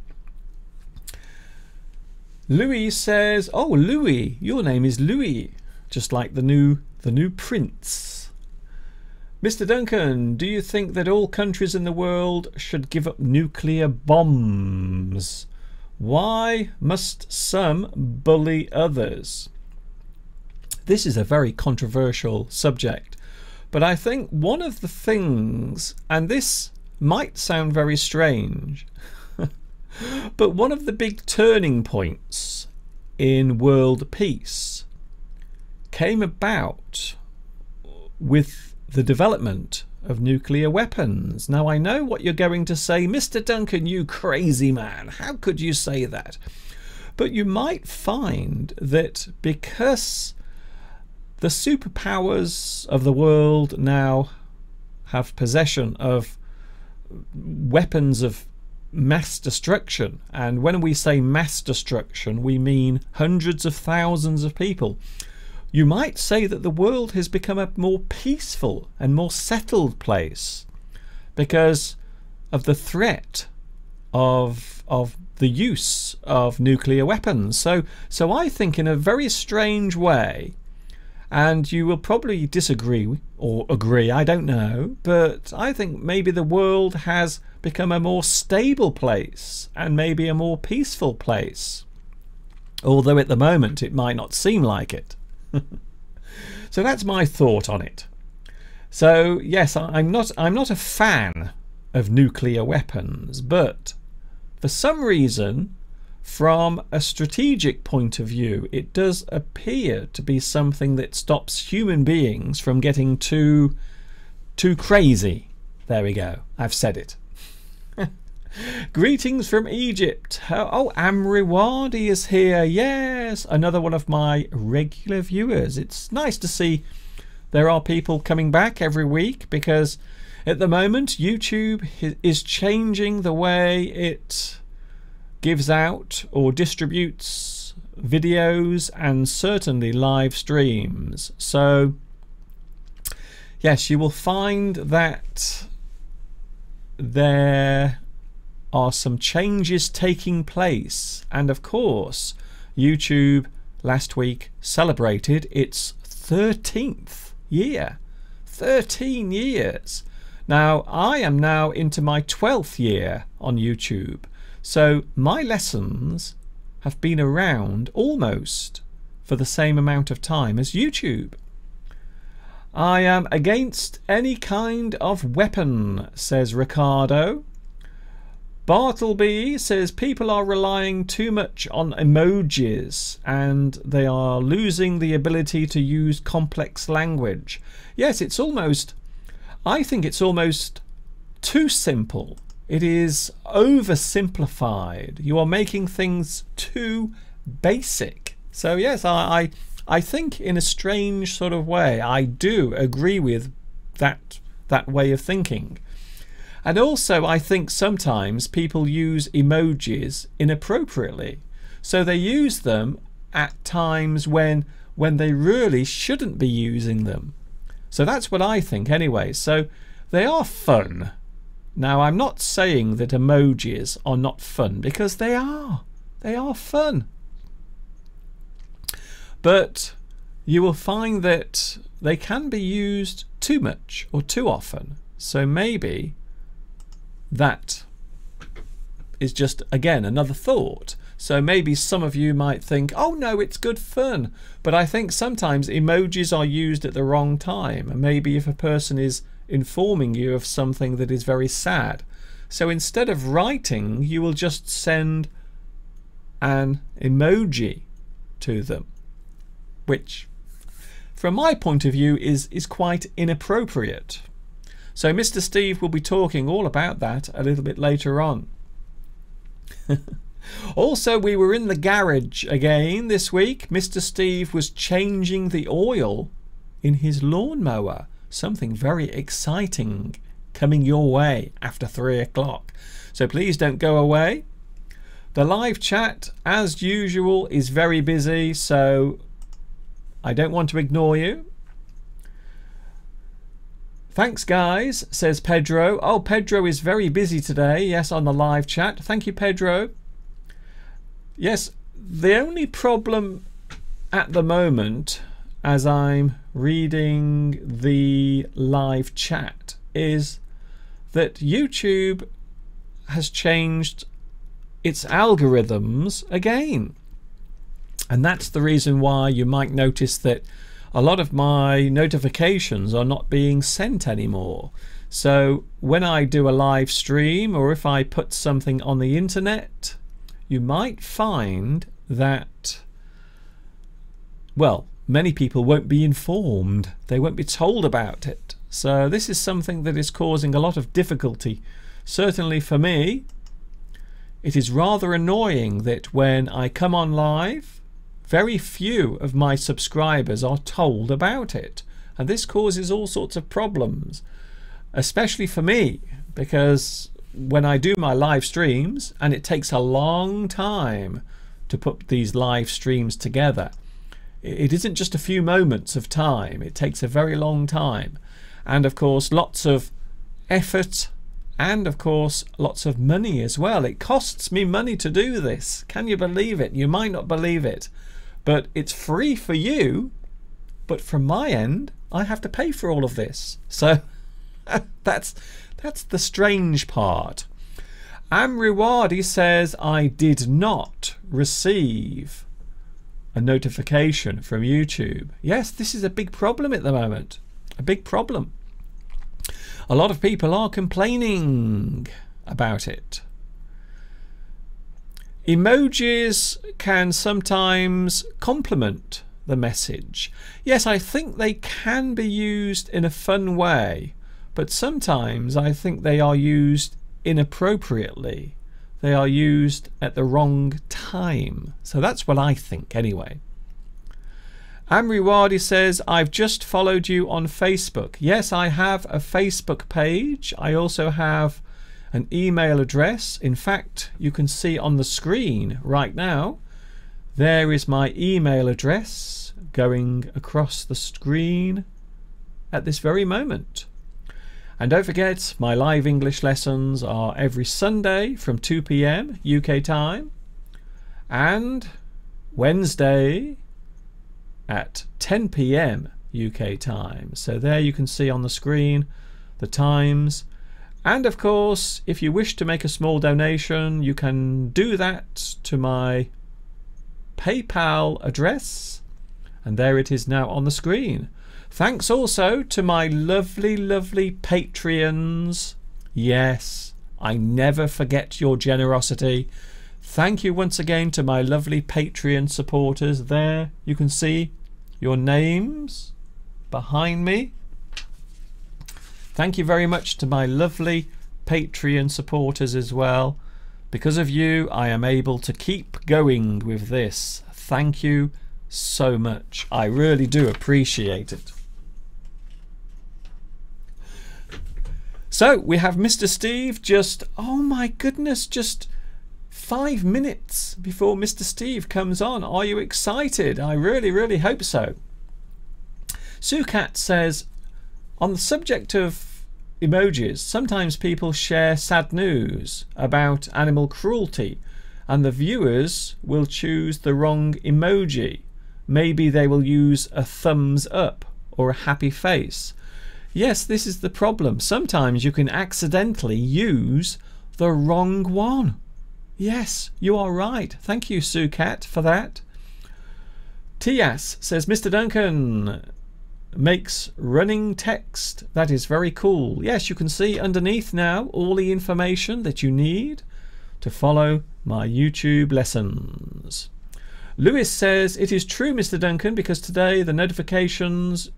Louis says, oh, Louis, your name is Louis, just like the new prince. Mr. Duncan, do you think that all countries in the world should give up nuclear bombs? Why must some bully others? This is a very controversial subject, but I think one of the things, and this might sound very strange, but one of the big turning points in world peace came about with the development of nuclear weapons. Now I know what you're going to say, Mr. Duncan, you crazy man, how could you say that? But you might find that because the superpowers of the world now have possession of weapons of mass destruction, and when we say mass destruction we mean hundreds of thousands of people, you might say that the world has become a more peaceful and more settled place because of the threat of the use of nuclear weapons. So I think in a very strange way, and you will probably disagree or agree, I don't know, but I think maybe the world has become a more stable place and maybe a more peaceful place, although at the moment it might not seem like it. So that's my thought on it. So yes, I'm not a fan of nuclear weapons, but for some reason, from a strategic point of view, it does appear to be something that stops human beings from getting too crazy. There we go, I've said it. Greetings from Egypt. Oh, Amriwadi is here. Yes, another one of my regular viewers. It's nice to see there are people coming back every week, because at the moment YouTube is changing the way it gives out or distributes videos and certainly live streams. So yes, you will find that there are some changes taking place, and of course YouTube last week celebrated its 13th year. 13 years. Now I am now into my 12th year on YouTube, so my lessons have been around almost for the same amount of time as YouTube. I am against any kind of weapon, says Ricardo. Bartleby says people are relying too much on emojis and they are losing the ability to use complex language. Yes, it's almost, I think it's almost too simple. It is oversimplified. You are making things too basic. So yes, I think in a strange sort of way I do agree with that way of thinking. And also I think sometimes people use emojis inappropriately. So they use them at times when they really shouldn't be using them. So that's what I think anyway. So they are fun. Now I'm not saying that emojis are not fun, because they are. They are fun. But you will find that they can be used too much or too often. So maybe that is just, again, another thought. So maybe some of you might think, oh no, it's good fun. But I think sometimes emojis are used at the wrong time. And maybe if a person is informing you of something that is very sad, so instead of writing, you will just send an emoji to them, which from my point of view is quite inappropriate. So Mr. Steve will be talking all about that a little bit later on. Also, we were in the garage again this week. Mr. Steve was changing the oil in his lawnmower. Something very exciting coming your way after 3 o'clock. So please don't go away. The live chat, as usual, is very busy, so I don't want to ignore you. Thanks guys, says Pedro. Oh, Pedro is very busy today, yes, on the live chat. Thank you, Pedro. Yes, the only problem at the moment as I'm reading the live chat is that YouTube has changed its algorithms again. And that's the reason why you might notice that a lot of my notifications are not being sent anymore. So when I do a live stream, or if I put something on the internet, you might find that, well, many people won't be informed. They won't be told about it. So this is something that is causing a lot of difficulty, certainly for me. it is rather annoying that when I come on live, very few of my subscribers are told about it. And this causes all sorts of problems, especially for me, because when I do my live streams, and it takes a long time to put these live streams together, it isn't just a few moments of time, it takes a very long time, and of course lots of effort, and of course lots of money as well. It costs me money to do this. Can you believe it? You might not believe it, but it's free for you, but from my end I have to pay for all of this. So that's the strange part. Amriwadi says, I did not receive a notification from YouTube. Yes, this is a big problem at the moment. A big problem. A lot of people are complaining about it. Emojis can sometimes complement the message. Yes, I think they can be used in a fun way, but sometimes I think they are used inappropriately. They are used at the wrong time. So that's what I think anyway. Amriwadi says, I've just followed you on Facebook. Yes, I have a Facebook page. I also have an email address. In fact, you can see on the screen right now, there is my email address going across the screen at this very moment. And don't forget, my live English lessons are every Sunday from 2 p.m. UK time, and Wednesday at 10 p.m. UK time. So there you can see on the screen the times. And of course, if you wish to make a small donation, you can do that to my PayPal address, and there it is now on the screen. Thanks also to my lovely Patreons. Yes, I never forget your generosity. Thank you once again to my lovely Patreon supporters. There you can see your names behind me. Thank you very much to my lovely Patreon supporters as well. Because of you, I am able to keep going with this. Thank you so much. I really do appreciate it. So we have Mr. Steve just, oh my goodness, just 5 minutes before Mr. Steve comes on. Are you excited? I really hope so. Sukat says, on the subject of emojis, sometimes people share sad news about animal cruelty and the viewers will choose the wrong emoji. Maybe they will use a thumbs up or a happy face. Yes, this is the problem. Sometimes you can accidentally use the wrong one. Yes, you are right. Thank you, Sukat, for that. Tias says, Mr. Duncan makes running text. That is very cool. Yes, you can see underneath now all the information that you need to follow my YouTube lessons. Lewis says, it is true, Mr. Duncan, because today the notifications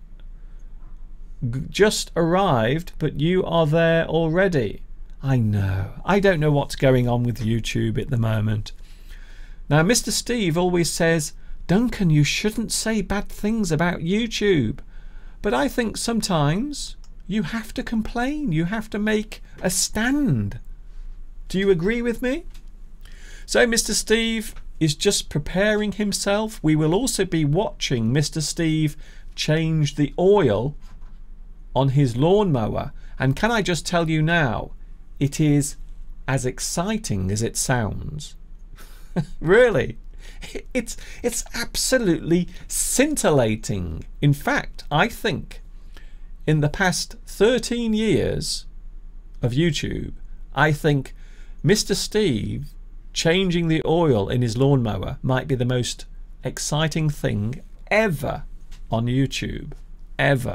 just arrived, but you are there already. I know. I don't know what's going on with YouTube at the moment. Now, Mr. Steve always says, Duncan, you shouldn't say bad things about YouTube. But I think sometimes you have to complain. You have to make a stand. Do you agree with me? So Mr. Steve is just preparing himself. We will also be watching Mr. Steve change the oil on his lawnmower, and can I just tell you now, it is as exciting as it sounds. Really, it's absolutely scintillating. In fact, I think in the past 13 years of YouTube, I think Mr. Steve changing the oil in his lawnmower might be the most exciting thing ever on YouTube, ever.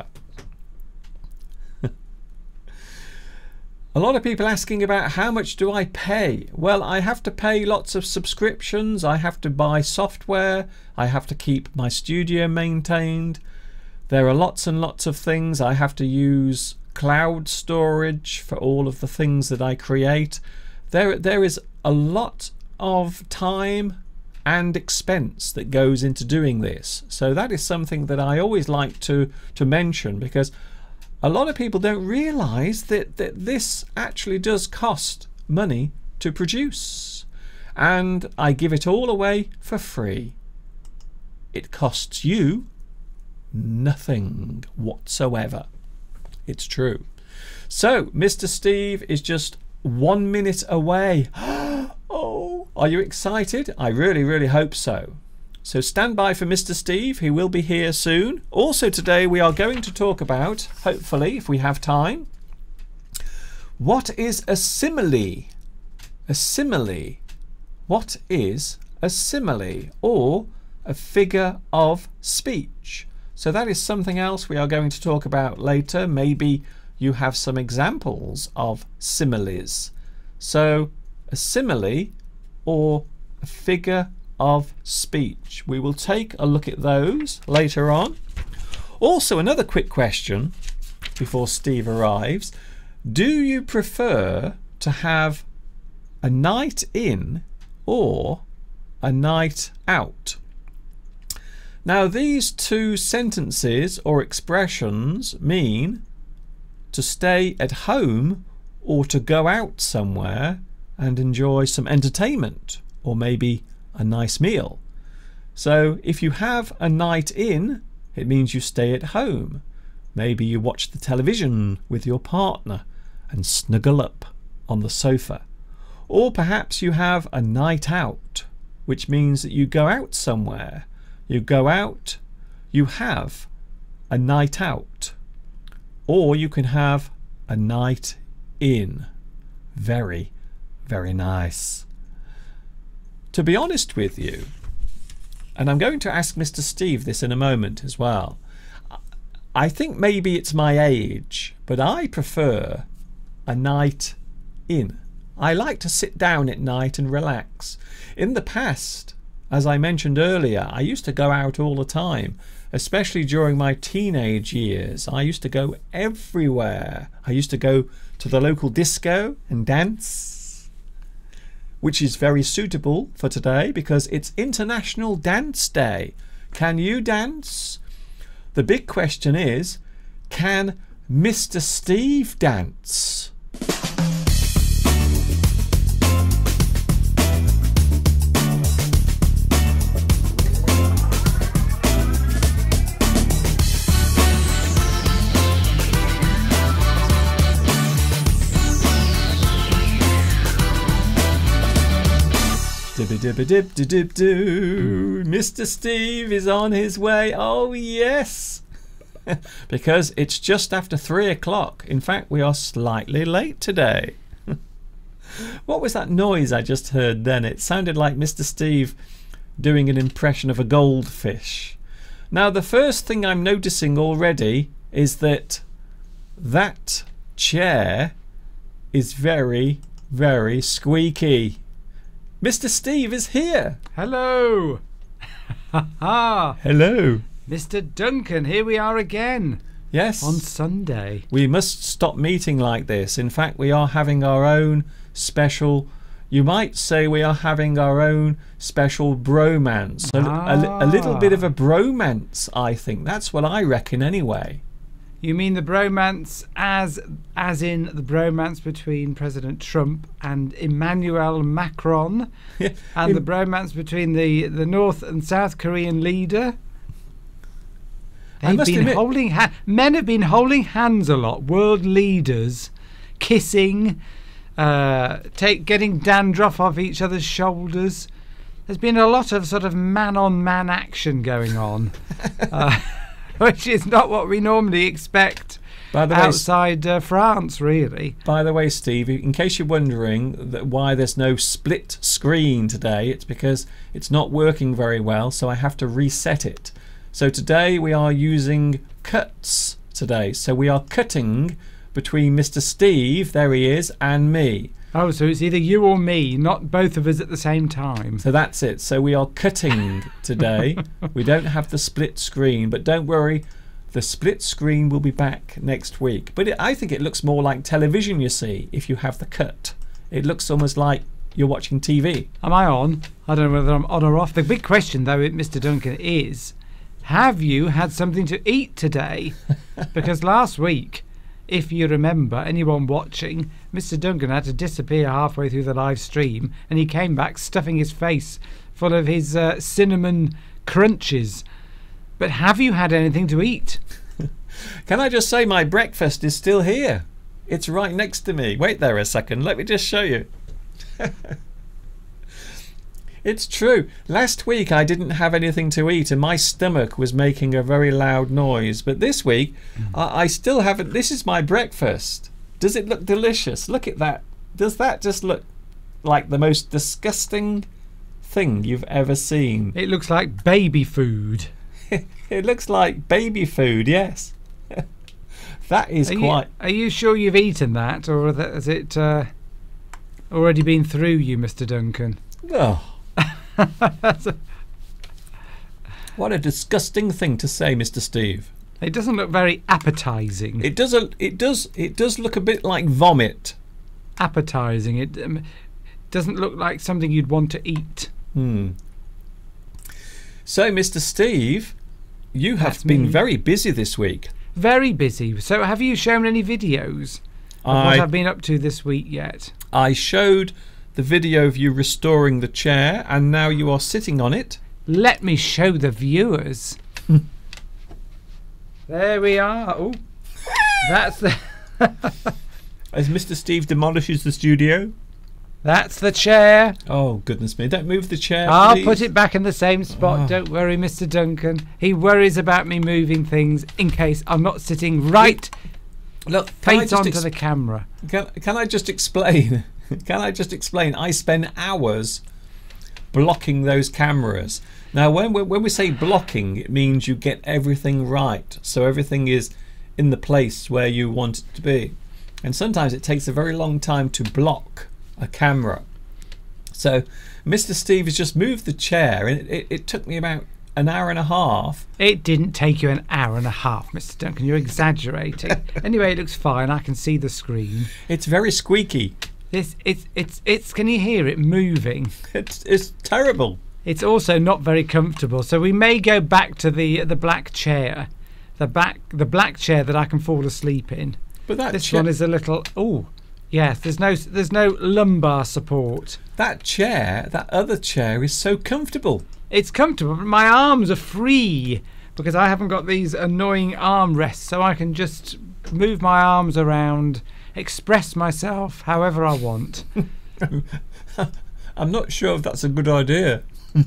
A lot of people asking about how much do I pay? Well, I have to pay lots of subscriptions, I have to buy software, I have to keep my studio maintained. There are lots and lots of things. I have to use cloud storage for all of the things that I create. There is a lot of time and expense that goes into doing this. So that is something that I always like to mention, because a lot of people don't realize that this actually does cost money to produce, and I give it all away for free. It costs you nothing whatsoever. It's true. So Mr. Steve is just 1 minute away. Oh, are you excited? I really hope so. So stand by for Mr. Steve. He will be here soon. Also today we are going to talk about, hopefully if we have time, what is a simile? A simile. What is a simile, or a figure of speech? So that is something else we are going to talk about later. Maybe you have some examples of similes. So a simile or a figure of speech. We will take a look at those later on. Also, another quick question before Steve arrives. Do you prefer to have a night in or a night out? Now these two sentences or expressions mean to stay at home or to go out somewhere and enjoy some entertainment or maybe a nice meal. So if you have a night in, it means you stay at home. Maybe you watch the television with your partner and snuggle up on the sofa. Or perhaps you have a night out, which means that you go out somewhere. You go out, you have a night out. Or you can have a night in. Very nice. To be honest with you, and I'm going to ask Mr. Steve this in a moment as well, I think maybe it's my age, but I prefer a night in. I like to sit down at night and relax. In the past, as I mentioned earlier, I used to go out all the time, especially during my teenage years. I used to go everywhere. I used to go to the local disco and dance, which is very suitable for today because it's International Dance Day. Can you dance? The big question is, can Mr. Steve dance? Dib-a-dib-a-dib-a-dib-do. Mr. Steve is on his way. Oh yes, because it's just after 3 o'clock. In fact, we are slightly late today. What was that noise I just heard then? It sounded like Mr. Steve doing an impression of a goldfish. Now the first thing I'm noticing already is that that chair is very squeaky. Mr. Steve is here. Hello. Hello. Mr. Duncan, here we are again. Yes. On Sunday. We must stop meeting like this. In fact, we are having our own special, you might say we are having our own special bromance. A little bit of a bromance, I think. That's what I reckon anyway. You mean the bromance as in the bromance between President Trump and Emmanuel Macron, and the bromance between the North and South Korean leader? Men have been holding hands a lot. World leaders kissing, getting dandruff off each other's shoulders. There's been a lot of sort of man-on-man action going on. Which is not what we normally expect outside France, really. By the way, Steve, in case you're wondering why there's no split screen today, it's because it's not working very well, so I have to reset it. So today we are using cuts today. So we are cutting between Mr. Steve, there he is, and me. Oh, so it's either you or me, not both of us at the same time. So that's it. So we are cutting today. We don't have the split screen, but don't worry, the split screen will be back next week. But I think it looks more like television, you see, if you have the cut. It looks almost like you're watching TV. Am I on? I don't know whether I'm on or off. The big question, though, Mr. Duncan, is have you had something to eat today? Because last week, if you remember, anyone watching, Mr. Duncan had to disappear halfway through the live stream, and he came back stuffing his face full of his cinnamon crunches. But have you had anything to eat? Can I just say my breakfast is still here? It's right next to me. Wait there a second. Let me just show you. It's true. Last week I didn't have anything to eat and my stomach was making a very loud noise. But this week I still haven't. This is my breakfast. Does it look delicious? Look at that. Does that just look like the most disgusting thing you've ever seen? It looks like baby food. It looks like baby food, yes. That is quite... Are you sure you've eaten that, or has it already been through you, Mr. Duncan? Oh. What a disgusting thing to say, Mr. Steve. It doesn't look very appetising. It does look a bit like vomit. Appetising. It doesn't look like something you'd want to eat. So, Mr. Steve, you have been very busy this week. Very busy. So have you shown any videos of what I've been up to this week yet? I showed the video of you restoring the chair and now you are sitting on it. Let me show the viewers. There we are. Oh, that's the... As Mr. Steve demolishes the studio. That's the chair. Oh, goodness me. Don't move the chair, I'll please. put it back in the same spot. Oh. Don't worry, Mr. Duncan. He worries about me moving things in case I'm not sitting right face onto the camera. Can I just explain? Can I just explain? I spend hours blocking those cameras. Now, when we say blocking, it means you get everything right. So everything is in the place where you want it to be. And sometimes it takes a very long time to block a camera. So Mr. Steve has just moved the chair and it took me about an hour and a half. It didn't take you an hour and a half, Mr. Duncan. You're exaggerating. Anyway, it looks fine. I can see the screen. It's very squeaky. It's can you hear it moving? It's terrible. It's also not very comfortable. So we may go back to the black chair. The black chair that I can fall asleep in. But this one is a little yes, there's no lumbar support. That chair, that other chair is so comfortable. It's comfortable, but my arms are free because I haven't got these annoying arm rests, so I can just move my arms around, express myself however I want. I'm not sure if that's a good idea.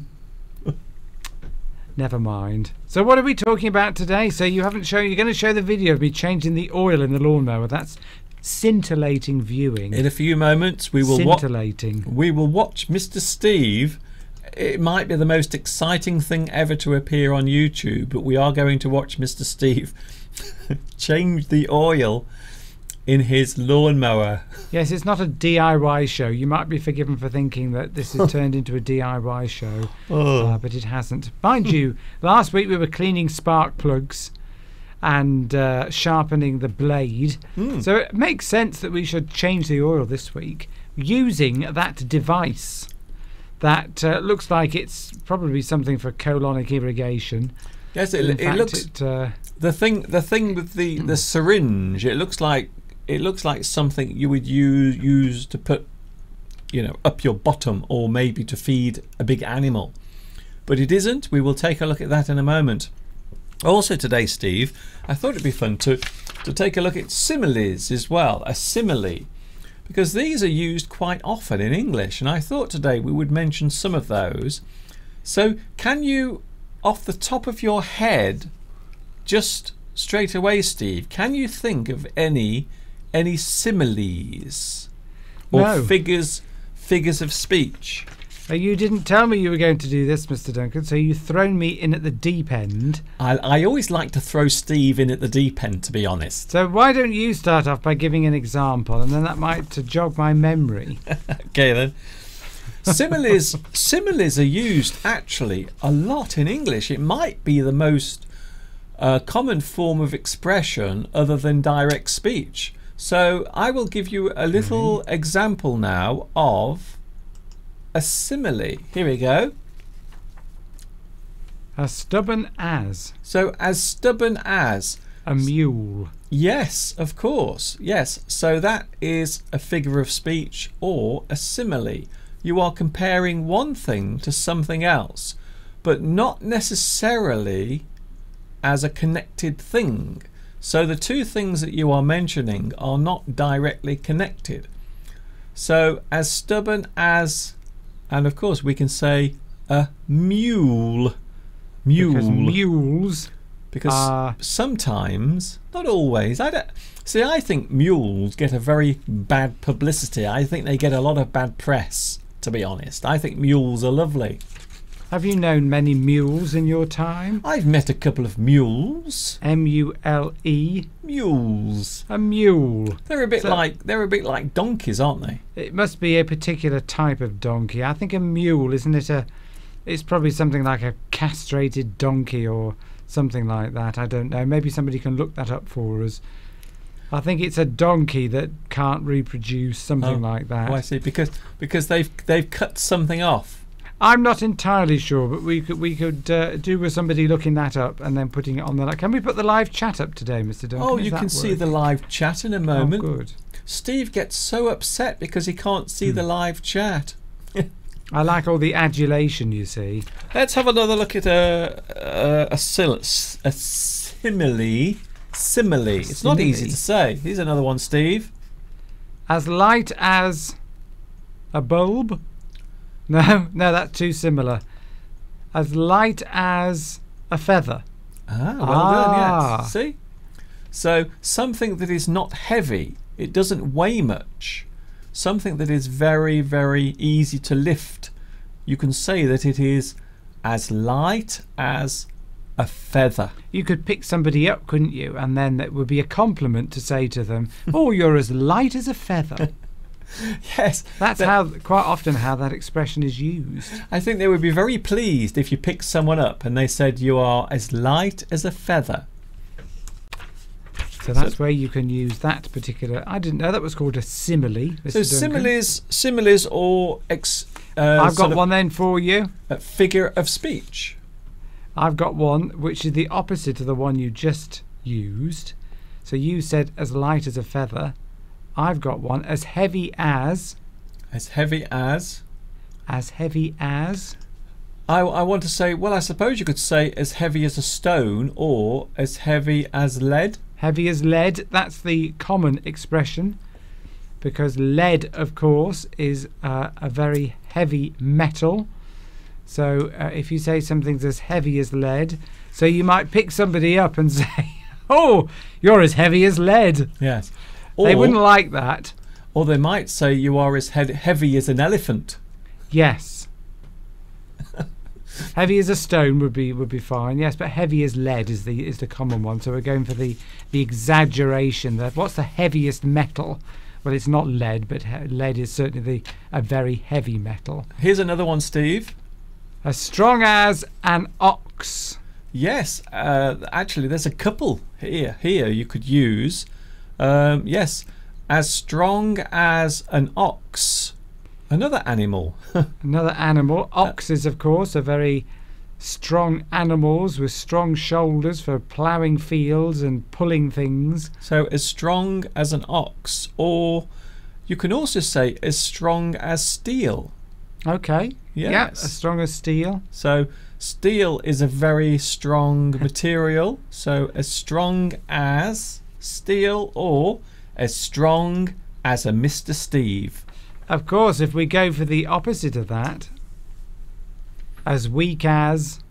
Never mind. So what are we talking about today? So you're going to show the video of me changing the oil in the lawnmower. That's scintillating viewing. In a few moments we will we will watch Mr. Steve. It might be the most exciting thing ever to appear on YouTube, but we are going to watch Mr. Steve change the oil in his lawnmower. Yes, it's not a DIY show. You might be forgiven for thinking that this has turned into a DIY show, but it hasn't. Mind you, last week we were cleaning spark plugs and sharpening the blade. So it makes sense that we should change the oil this week using that device that looks like it's probably something for colonic irrigation. Yes, it looks the thing with the syringe. It looks like something you would use to put, up your bottom, or maybe to feed a big animal. But it isn't. We will take a look at that in a moment. Also today, Steve, I thought it'd be fun to take a look at similes as well. A simile, because these are used quite often in English, and I thought today we would mention some of those. So can you, off the top of your head, just straight away, Steve, can you think of any similes or figures of speech? You didn't tell me you were going to do this, Mr. Duncan, so you've thrown me in at the deep end. I always like to throw Steve in at the deep end, to be honest. So why don't you start off by giving an example, and then that might jog my memory. Okay then. Similes are used actually a lot in English. It might be the most common form of expression other than direct speech. So I will give you a little example now of a simile. Here we go. As stubborn as So as stubborn as. a mule. Yes, of course. Yes. So that is a figure of speech or a simile. You are comparing one thing to something else, but not necessarily as a connected thing. So the two things that you are mentioning are not directly connected. So as stubborn as, and of course we can say a mule. Because mules Because sometimes, not always, I think mules get a very bad publicity. I think they get a lot of bad press, to be honest. I think mules are lovely. Have you known many mules in your time? I've met a couple of mules. M-U-L-E. Mules. A mule. They're a bit like donkeys, aren't they? It must be a particular type of donkey. I think a mule, isn't it? It's probably something like a castrated donkey or something like that. I don't know. Maybe somebody can look that up for us. I think it's a donkey that can't reproduce, something like that. Oh, I see. Because they've cut something off. I'm not entirely sure, but we could do with somebody looking that up and then putting it on the. Can we put the live chat up today, Mr. Duncan? Oh, you can see the live chat in a moment. Oh, good. Steve gets so upset because he can't see the live chat. I like all the adulation, you see. Let's have another look at a simile. Simile. It's not easy to say. Here's another one, Steve. As light as a bulb? No, that's too similar. As light as a feather. Well done, yes. See? So something that is not heavy, it doesn't weigh much. Something that is very, very easy to lift. You can say that it is as light as a feather. You could pick somebody up, couldn't you? And then it would be a compliment to say to them, "Oh, you're as light as a feather." Yes. That's quite often how that expression is used. I think they would be very pleased if you picked someone up and they said you are as light as a feather. So that's where you can use that particular. I didn't know that was called a simile. So similes or I've got one then for you. A figure of speech. I've got one which is the opposite of the one you just used. So you said as light as a feather. I've got one as heavy as. As heavy as. As heavy as. I want to say, well, I suppose you could say as heavy as a stone or as heavy as lead. Heavy as lead, that's the common expression, because lead, of course, is a very heavy metal. So if you say something's as heavy as lead, so you might pick somebody up and say, "Oh, you're as heavy as lead." Yes. They wouldn't like that. Or they might say you are as heavy as an elephant. Yes. Heavy as a stone would be fine, yes, but heavy as lead is the common one. So we're going for the exaggeration there. What's the heaviest metal? Well, it's not lead, but lead is certainly a very heavy metal. Here's another one, Steve. As strong as an ox. Yes, actually, there's a couple here you could use. Yes, as strong as an ox. Another animal. Another animal. Oxes, of course, are very strong animals with strong shoulders for ploughing fields and pulling things. So as strong as an ox, or you can also say as strong as steel. Okay. Yes. Yeah, as strong as steel. So steel is a very strong material. So as strong as steel or as strong as a Mr. Steve. Of course, if we go for the opposite of that, as weak as.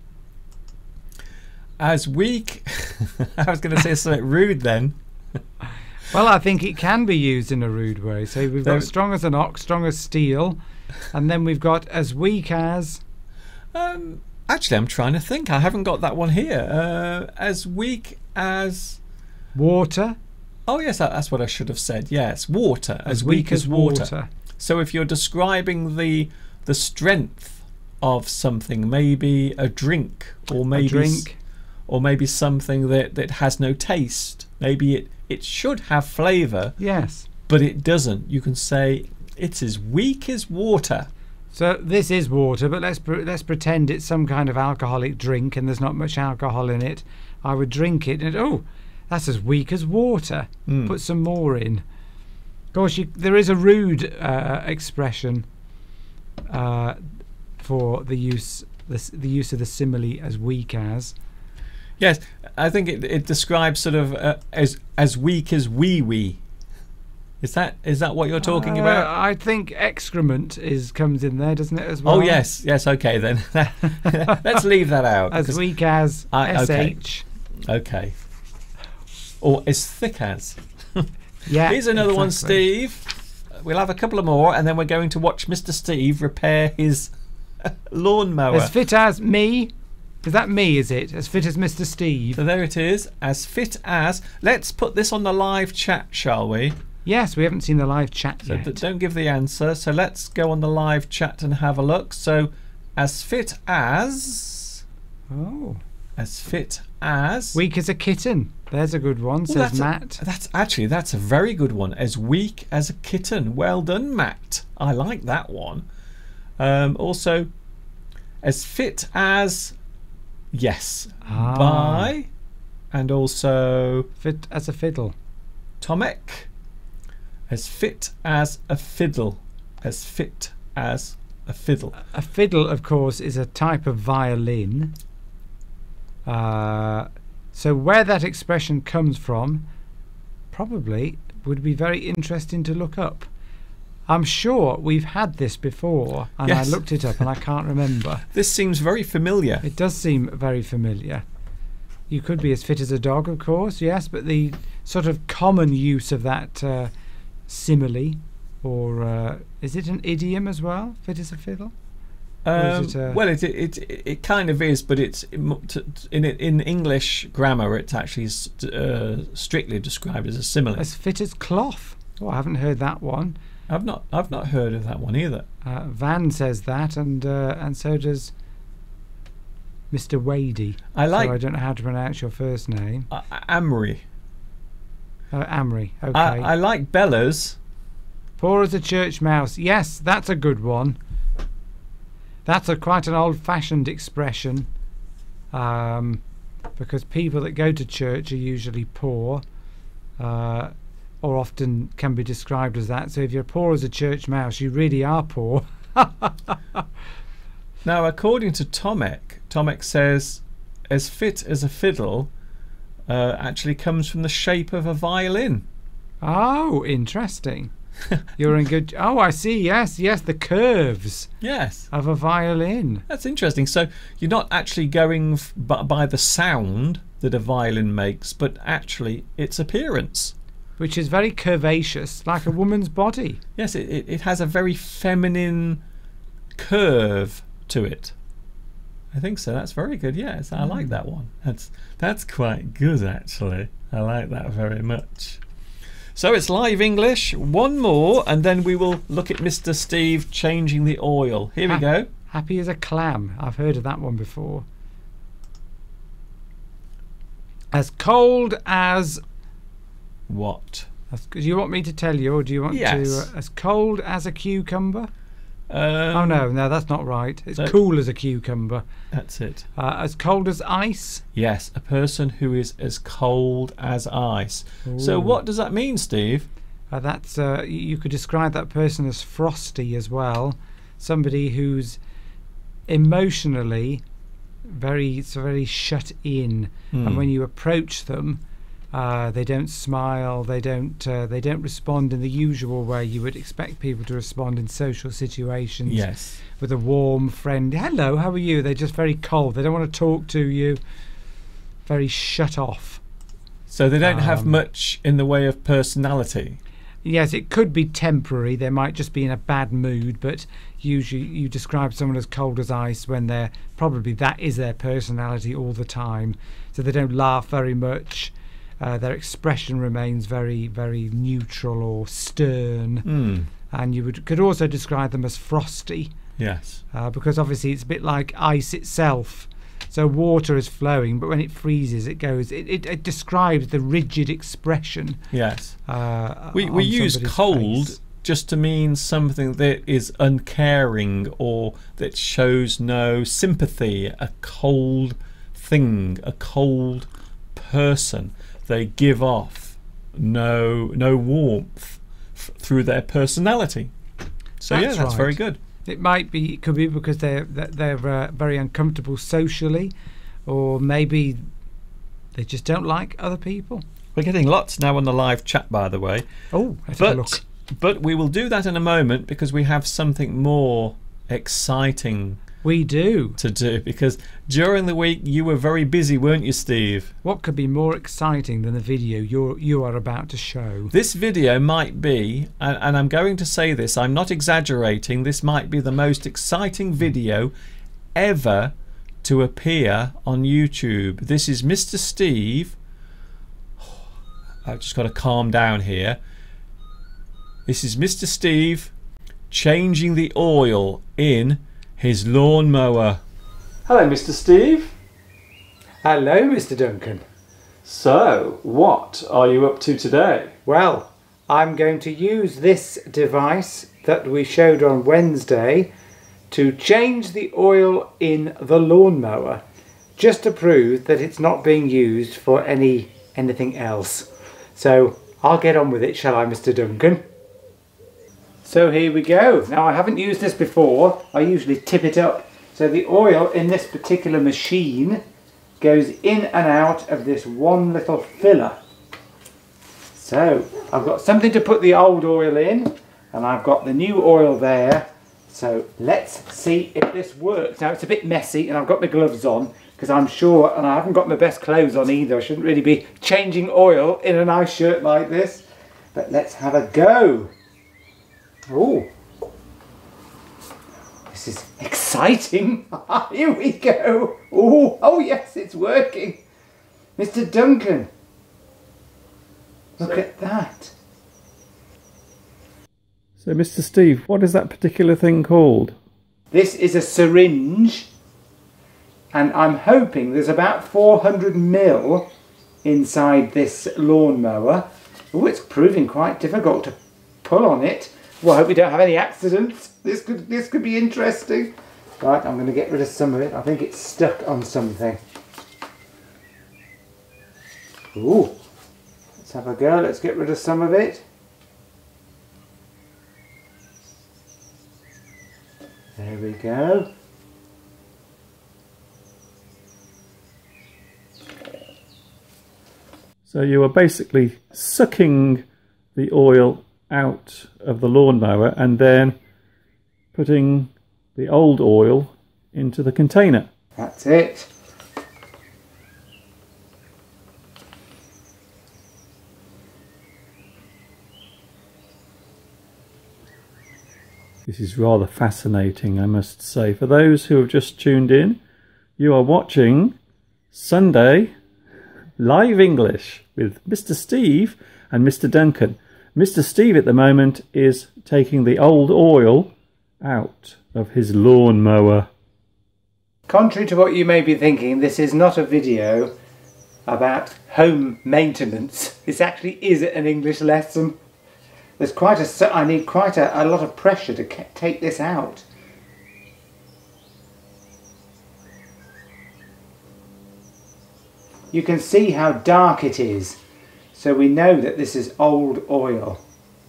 As weak. I was going to say something rude then. Well, I think it can be used in a rude way. So we've got strong as an ox, strong as steel, and then we've got as weak as. Actually, I'm trying to think. I haven't got that one here. As weak as. Water. Oh yes, that's what I should have said. Yes, water. As weak as water. So if you're describing the strength of something, maybe a drink, or maybe something that has no taste. Maybe it should have flavour. Yes. But it doesn't. You can say it's as weak as water. So this is water, but let's pretend it's some kind of alcoholic drink and there's not much alcohol in it. I would drink it and oh, that's as weak as water. Put some more in. Of course, there is a rude expression for the use of the simile as weak as. Yes, I think it describes sort of as weak as wee. Is that what you're talking about? I think excrement comes in there, doesn't it, as well? Oh yes, okay then. Let's leave that out. As weak as sh. Okay. Or as thick as. Yeah. Here's another one, exactly. Steve. We'll have a couple of more, and then we're going to watch Mr. Steve repair his lawnmower. As fit as me. Is that me, is it? As fit as Mr. Steve. So there it is. As fit as. Let's put this on the live chat, shall we? Yes, we haven't seen the live chat So yet. don't give the answer. So let's go on the live chat and have a look. So, as fit as. Oh. As fit as. Weak as a kitten. There's a good one, says Matt. That's a very good one. As weak as a kitten. Well done, Matt. I like that one. Also, as fit as. Yes. By. And also. Fit as a fiddle. Tomek. As fit as a fiddle. As fit as a fiddle. A fiddle, of course, is a type of violin. So where that expression comes from probably would be very interesting to look up. I'm sure we've had this before, and yes. I looked it up and I can't remember. This seems very familiar. It does seem very familiar. You could be as fit as a dog, of course, yes, but the sort of common use of that simile, or is it an idiom as well? Fit as a fiddle? Well, it kind of is, but it's in English grammar. It's actually strictly described as a simile. As fit as cloth. Oh, I haven't heard that one. I've not heard of that one either. Van says that, and so does Mr. Wadey. So I don't know how to pronounce your first name. Amri. Amri. Okay. I like Bella's. Poor as a church mouse. Yes, that's a good one. That's quite an old-fashioned expression, because people that go to church are usually poor, or often can be described as that. So if you're poor as a church mouse, you really are poor. Now, according to Tomek says, as fit as a fiddle actually comes from the shape of a violin. Oh, interesting. You're in good. Oh, I see. Yes, the curves. Yes. Of a violin. That's interesting. So you're not actually going by the sound that a violin makes, but actually its appearance, which is very curvaceous, like a woman's body. Yes, it has a very feminine curve to it. I think so. That's very good. Yes, I like that one. That's quite good, actually. I like that very much. So it's live English. One more, and then we will look at Mr. Steve changing the oil. Here we go. Happy as a clam. I've heard of that one before. As cold as... What? Do you want me to tell you, or do you want to... as cold as a cucumber? Oh, no, that's not right. It's cool as a cucumber. That's it. As cold as ice? Yes, a person who is as cold as ice. Ooh. So what does that mean, Steve? That's you could describe that person as frosty as well. Somebody who's emotionally very shut in, and when you approach them, they don't smile, they don't respond in the usual way you would expect people to respond in social situations. Yes. With a warm friend, hello, how are you? They're just very cold. They don't want to talk to you. Very shut off. So they don't have much in the way of personality. Yes, it could be temporary. They might just be in a bad mood, but usually you describe someone as cold as ice when they're probably that is their personality all the time. So they don't laugh very much. Their expression remains very, very neutral or stern. And you could also describe them as frosty. Yes. Because obviously it's a bit like ice itself. So water is flowing, but when it freezes, it goes. It describes the rigid expression. Yes. We use cold face. just to mean something that is uncaring or that shows no sympathy, a cold thing, a cold person. They give off no warmth through their personality. So That's yeah, that's right. very good. It could be because they're very uncomfortable socially, or maybe they just don't like other people. We're getting lots now on the live chat, by the way. Oh, let's have a look. But we will do that in a moment because we have something more exciting We do. to do, because during the week you were very busy, weren't you, Steve? What could be more exciting than the video you are about to show? This video might be, and I'm going to say this, I'm not exaggerating, this might be the most exciting video ever to appear on YouTube. This is Mr. Steve. I've just got to calm down here. This is Mr. Steve changing the oil in his lawnmower. Hello, Mr. Steve. Hello, Mr. Duncan. So, what are you up to today? Well, I'm going to use this device that we showed on Wednesday to change the oil in the lawnmower, just to prove that it's not being used for anything else. So I'll get on with it, shall I, Mr. Duncan? So here we go. Now, I haven't used this before. I usually tip it up. So the oil in this particular machine goes in and out of this one little filler. So I've got something to put the old oil in, and I've got the new oil there. So let's see if this works. Now, it's a bit messy, and I've got my gloves on because I'm sure, and I haven't got my best clothes on either. I shouldn't really be changing oil in a nice shirt like this. But let's have a go. Oh, this is exciting. Here we go. Oh yes, it's working. Mr. Duncan, look at that. So, Mr. Steve, what is that particular thing called? This is a syringe, and I'm hoping there's about 400 ml inside this lawnmower. Oh, it's proving quite difficult to pull on it. Well, I hope we don't have any accidents. This could be interesting. Right, I'm going to get rid of some of it. I think it's stuck on something. Ooh, let's have a go. Let's get rid of some of it. There we go. So you are basically sucking the oil out of the lawnmower and then putting the old oil into the container. That's it. This is rather fascinating, I must say. For those who have just tuned in, you are watching Sunday Live English with Mr. Steve and Mr. Duncan. Mr. Steve at the moment is taking the old oil out of his lawnmower. Contrary to what you may be thinking, this is not a video about home maintenance. This actually is an English lesson. There's I need quite a lot of pressure to take this out. You can see how dark it is, so we know that this is old oil.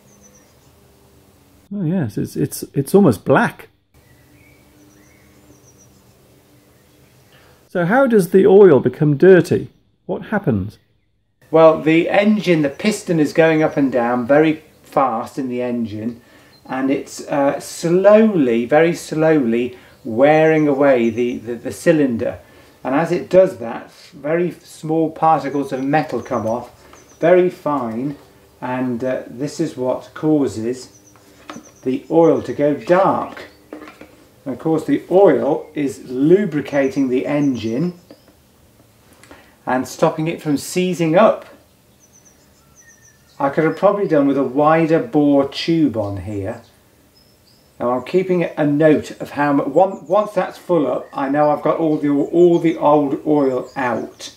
Oh yes, it's almost black. So how does the oil become dirty? What happens? Well, the engine, the piston is going up and down very fast in the engine, and it's slowly, very slowly wearing away the cylinder. And as it does that, very small particles of metal come off, very fine, and this is what causes the oil to go dark. And of course the oil is lubricating the engine and stopping it from seizing up. I could have probably done with a wider bore tube on here. Now I'm keeping a note of how much. Once that's full up, I know I've got all the old oil out.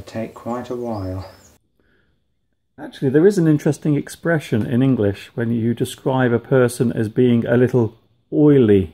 take quite a while. Actually, there is an interesting expression in English when you describe a person as being a little oily.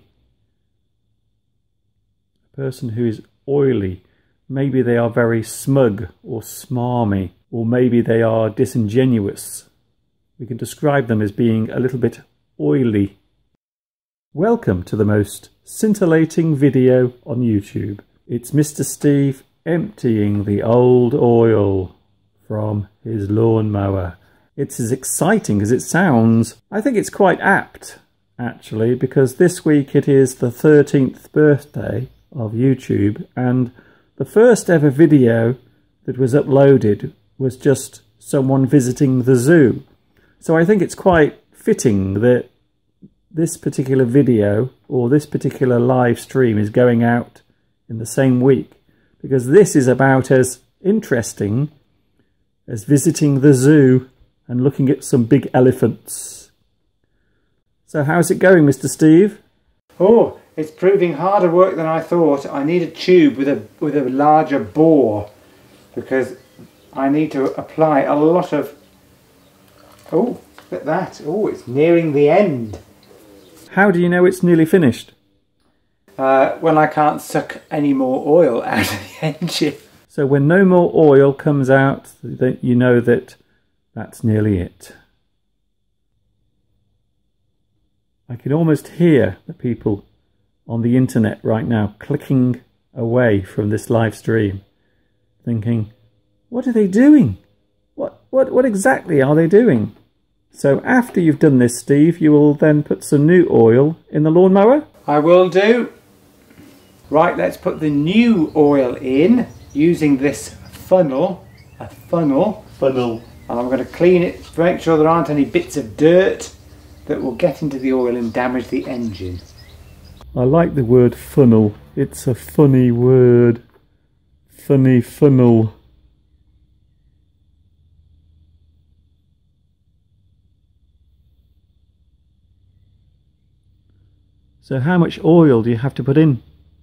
A person who is oily. Maybe they are very smug or smarmy, or maybe they are disingenuous. We can describe them as being a little bit oily. Welcome to the most scintillating video on YouTube. It's Mr. Steve emptying the old oil from his lawnmower. It's as exciting as it sounds. I think it's quite apt, actually, because this week it is the 13th birthday of YouTube, and the first ever video that was uploaded was just someone visiting the zoo. So I think it's quite fitting that this particular video or this particular live stream is going out in the same week, because this is about as interesting as visiting the zoo and looking at some big elephants. So how's it going, Mr. Steve? Oh, it's proving harder work than I thought. I need a tube with a larger bore, because I need to apply a lot of... Oh, look at that. Oh, it's nearing the end. How do you know it's nearly finished? When I can't suck any more oil out of the engine. So when no more oil comes out, then you know that that's nearly it. I can almost hear the people on the internet right now clicking away from this live stream, thinking, what are they doing? What exactly are they doing? So after you've done this, Steve, you will then put some new oil in the lawnmower? I will do. Right, let's put the new oil in using this funnel. A funnel. And I'm going to clean it to make sure there aren't any bits of dirt that will get into the oil and damage the engine. I like the word funnel. It's a funny word. Funny funnel. So how much oil do you have to put in?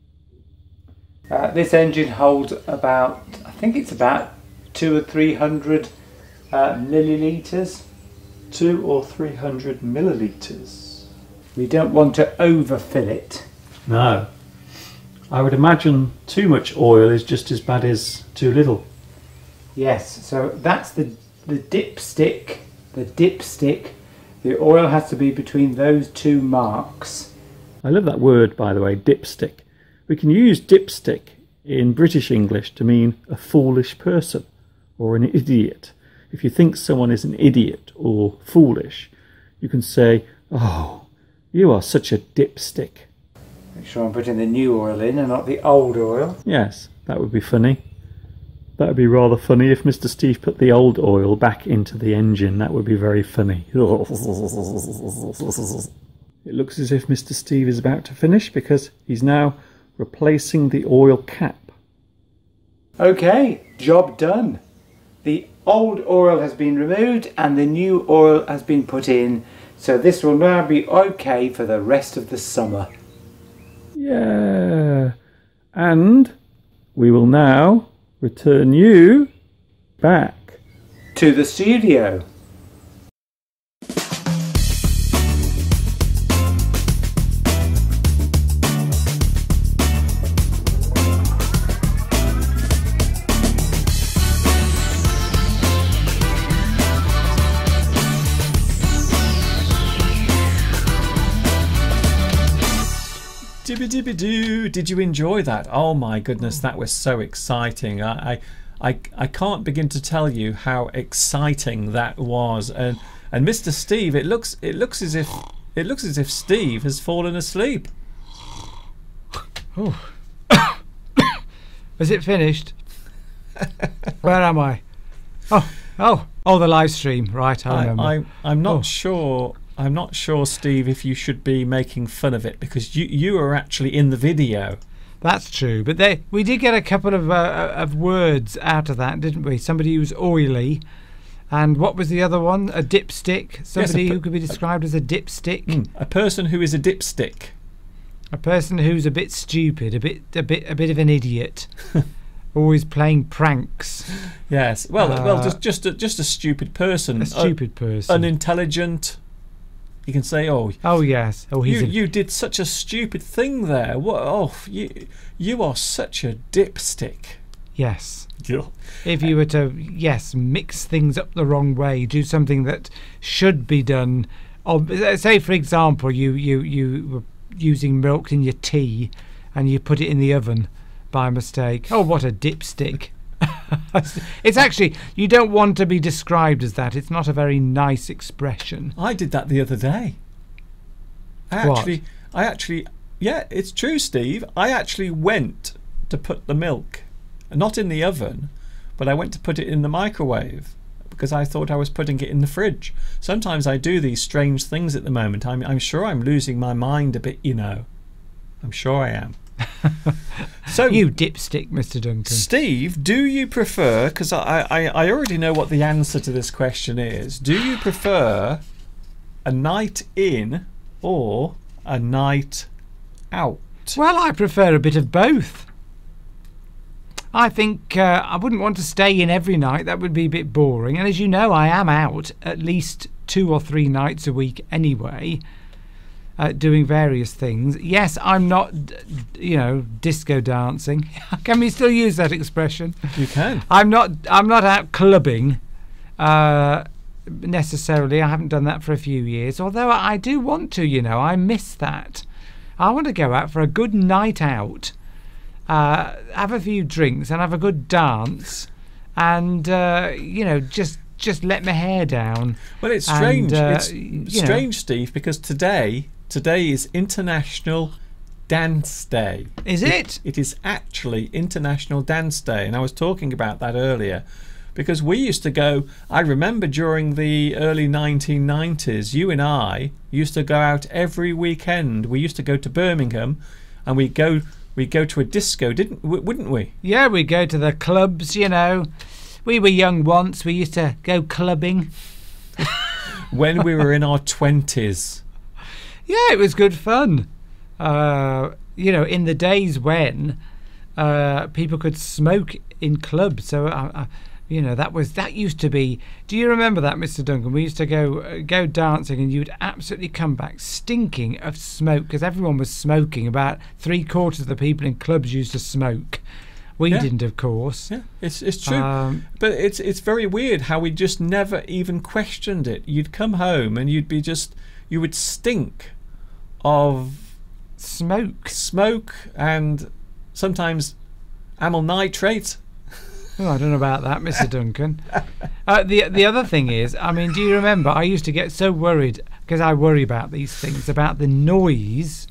This engine holds about, I think it's about 200 or 300 millilitres. 200 or 300 millilitres. We don't want to overfill it. No. I would imagine too much oil is just as bad as too little. Yes, so that's the dipstick. The dipstick. The oil has to be between those two marks. I love that word, by the way, dipstick. We can use dipstick in British English to mean a foolish person or an idiot. If you think someone is an idiot or foolish, you can say, oh, you are such a dipstick. Make sure I'm putting the new oil in and not the old oil. Yes, that would be funny. That would be rather funny if Mr. Steve put the old oil back into the engine. That would be very funny. It looks as if Mr. Steve is about to finish because he's now replacing the oil cap. Okay, job done. The old oil has been removed and the new oil has been put in, so this will now be okay for the rest of the summer. Yeah, and we will now return you back to the studio. Dibby-dibby-doo. Did you enjoy that? Oh my goodness, that was so exciting. I can't begin to tell you how exciting that was. And Mr. Steve, it looks as if Steve has fallen asleep. Oh. Is it finished? Where am I? Oh, the live stream. Right, I remember. I'm not sure. I'm not sure, Steve, if you should be making fun of it because you are actually in the video. That's true, but we did get a couple of words out of that, didn't we? Somebody who's oily, and what was the other one? A dipstick. Somebody who could be described as a dipstick. A person who is a dipstick. A person who's a bit stupid, a bit of an idiot. always playing pranks. Yes. Well, just a stupid person. A stupid person. Unintelligent. You can say, "Oh, yes. Oh, you did such a stupid thing there. What? Oh, you are such a dipstick." Yes. Yeah. If you were to mix things up the wrong way, do something that should be done. Or say, for example, you were using milk in your tea, and you put it in the oven by mistake. Oh, what a dipstick! It's actually, you don't want to be described as that. It's not a very nice expression. I did that the other day. I actually, yeah, it's true, Steve. I actually went to put the milk, not in the oven, but I went to put it in the microwave because I thought I was putting it in the fridge. Sometimes I do these strange things at the moment. I'm sure I'm losing my mind a bit, you know. I'm sure I am. So you dipstick, Mr. Duncan. Steve, do you prefer, because I already know what the answer to this question is, do you prefer a night in or a night out? Well, I prefer a bit of both. I think I wouldn't want to stay in every night. That would be a bit boring. And as you know, I am out at least 2 or 3 nights a week anyway, doing various things. Yes, I'm not, disco dancing. Can we still use that expression? You can. I'm not out clubbing necessarily. I haven't done that for a few years. Although I do want to. I miss that. I want to go out for a good night out. Have a few drinks and have a good dance, and just let my hair down. Well, it's strange. It's strange, Steve, because today is International Dance Day. Is it? It is actually International Dance Day, and I was talking about that earlier, because we used to go. I remember during the early 1990s, you and I used to go out every weekend. We used to go to Birmingham, and we'd go to a disco, wouldn't we? Yeah, we'd go to the clubs, We were young once. We used to go clubbing. When we were in our 20s. Yeah, it was good fun. In the days when people could smoke in clubs. So, that used to be. Do you remember that, Mr. Duncan? We used to go dancing, and you'd absolutely come back stinking of smoke because everyone was smoking. About 3/4 of the people in clubs used to smoke. We didn't, of course. Yeah, it's true. But it's very weird how we just never even questioned it. You'd come home and you would stink of smoke, and sometimes amyl nitrate. Oh, I don't know about that, Mr. Duncan. The other thing is, do you remember? I used to get so worried because I worry about these things, about the noise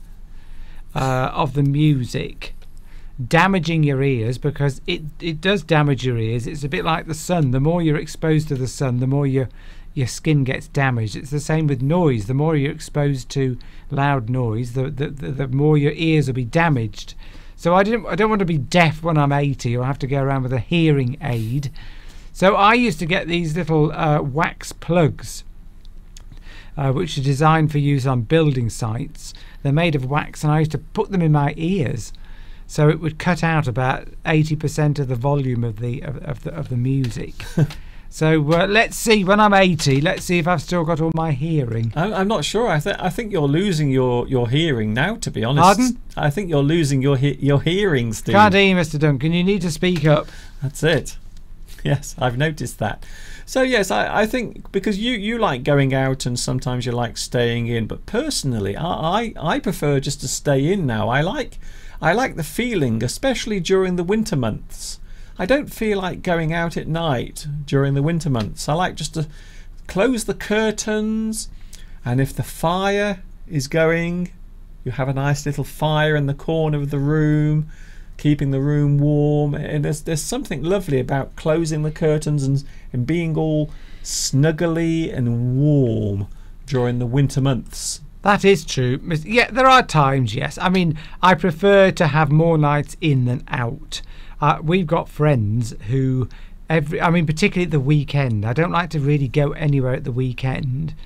of the music damaging your ears, because it does damage your ears. It's a bit like the sun. The more you're exposed to the sun, the more your skin gets damaged. It's the same with noise. The more you're exposed to loud noise, the more your ears will be damaged. So I don't want to be deaf when I'm 80 or have to go around with a hearing aid. So I used to get these little wax plugs, which are designed for use on building sites. They're made of wax, and I used to put them in my ears, so it would cut out about 80% of the volume of the music. So let's see, when I'm 80, let's see if I've still got all my hearing. I'm not sure. I think you're losing your hearing now, to be honest. Pardon? I think you're losing your hearing, Steve. Can't hear you, Mr. Duncan. You need to speak up. That's it. Yes, I've noticed that. So yes, I think because you like going out and sometimes you like staying in, but personally, I prefer just to stay in now. I like the feeling, especially during the winter months. I don't feel like going out at night during the winter months. I like just to close the curtains, and if the fire is going, you have a nice little fire in the corner of the room, keeping the room warm. And there's something lovely about closing the curtains and being all snuggly and warm during the winter months. That is true. Yeah, there are times, yes. I prefer to have more nights in than out. We've got friends who, particularly at the weekend, I don't like to really go anywhere at the weekend,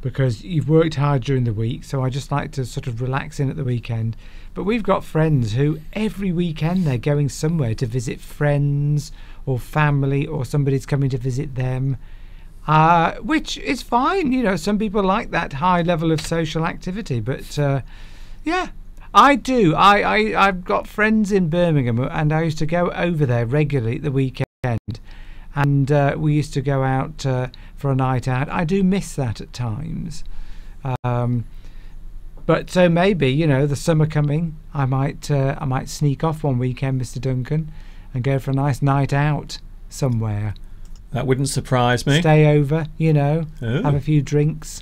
because you've worked hard during the week, so I just like to sort of relax in at the weekend. But we've got friends who every weekend they're going somewhere to visit friends or family, or somebody's coming to visit them, which is fine. You know, some people like that high level of social activity, but yeah, I do. I've got friends in Birmingham, and I used to go over there regularly at the weekend, and we used to go out for a night out. I do miss that at times. But so maybe, you know, the summer coming, I might sneak off one weekend, Mr. Duncan, and go for a nice night out somewhere. That wouldn't surprise me. Stay over, you know, Oh. have a few drinks.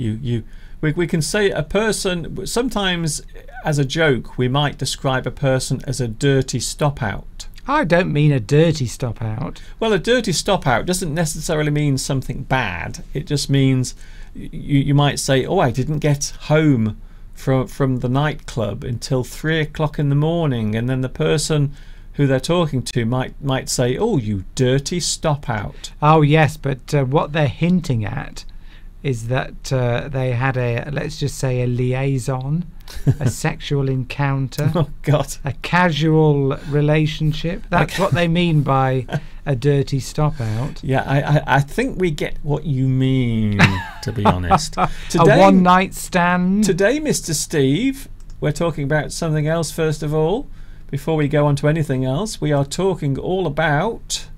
We can say a person, sometimes as a joke, we might describe a person as a dirty stop out. I don't mean a dirty stop out. Well, a dirty stop out doesn't necessarily mean something bad. It just means you might say, oh, I didn't get home from the nightclub until 3 o'clock in the morning, and then the person who they're talking to might say, oh, you dirty stop out. Oh yes, but what they're hinting at is that they had let's just say a liaison, a sexual encounter, Oh God. a casual relationship. That's what they mean by a dirty stop out. Yeah, I think we get what you mean, to be honest. A one night stand. Today, Mr. Steve, we're talking about something else first of all. Before we go on to anything else, we are talking all about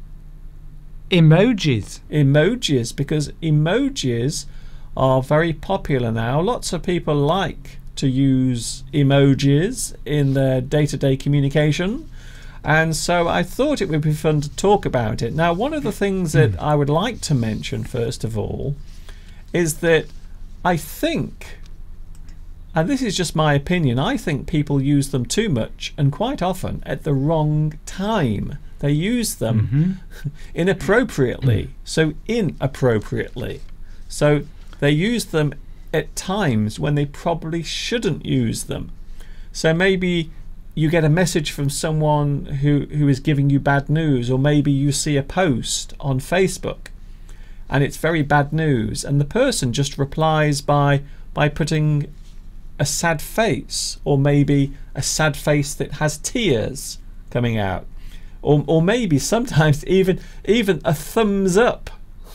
Emojis. emojis, because emojis are very popular now. Lots of people like to use emojis in their day-to-day communication, and so I thought it would be fun to talk about it. Now, one of the things that I would like to mention first of all is that I think, and this is just my opinion, I think people use them too much and quite often at the wrong time. They use them inappropriately, so inappropriately. So they use them at times when they probably shouldn't use them. So maybe you get a message from someone who is giving you bad news, or maybe you see a post on Facebook and it's very bad news, and the person just replies by putting a sad face, or maybe a sad face that has tears coming out, or maybe sometimes even a thumbs up,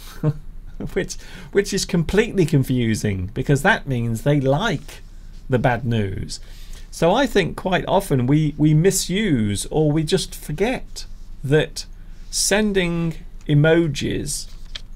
which is completely confusing, because that means they like the bad news. So I think quite often we misuse, or we just forget that sending emojis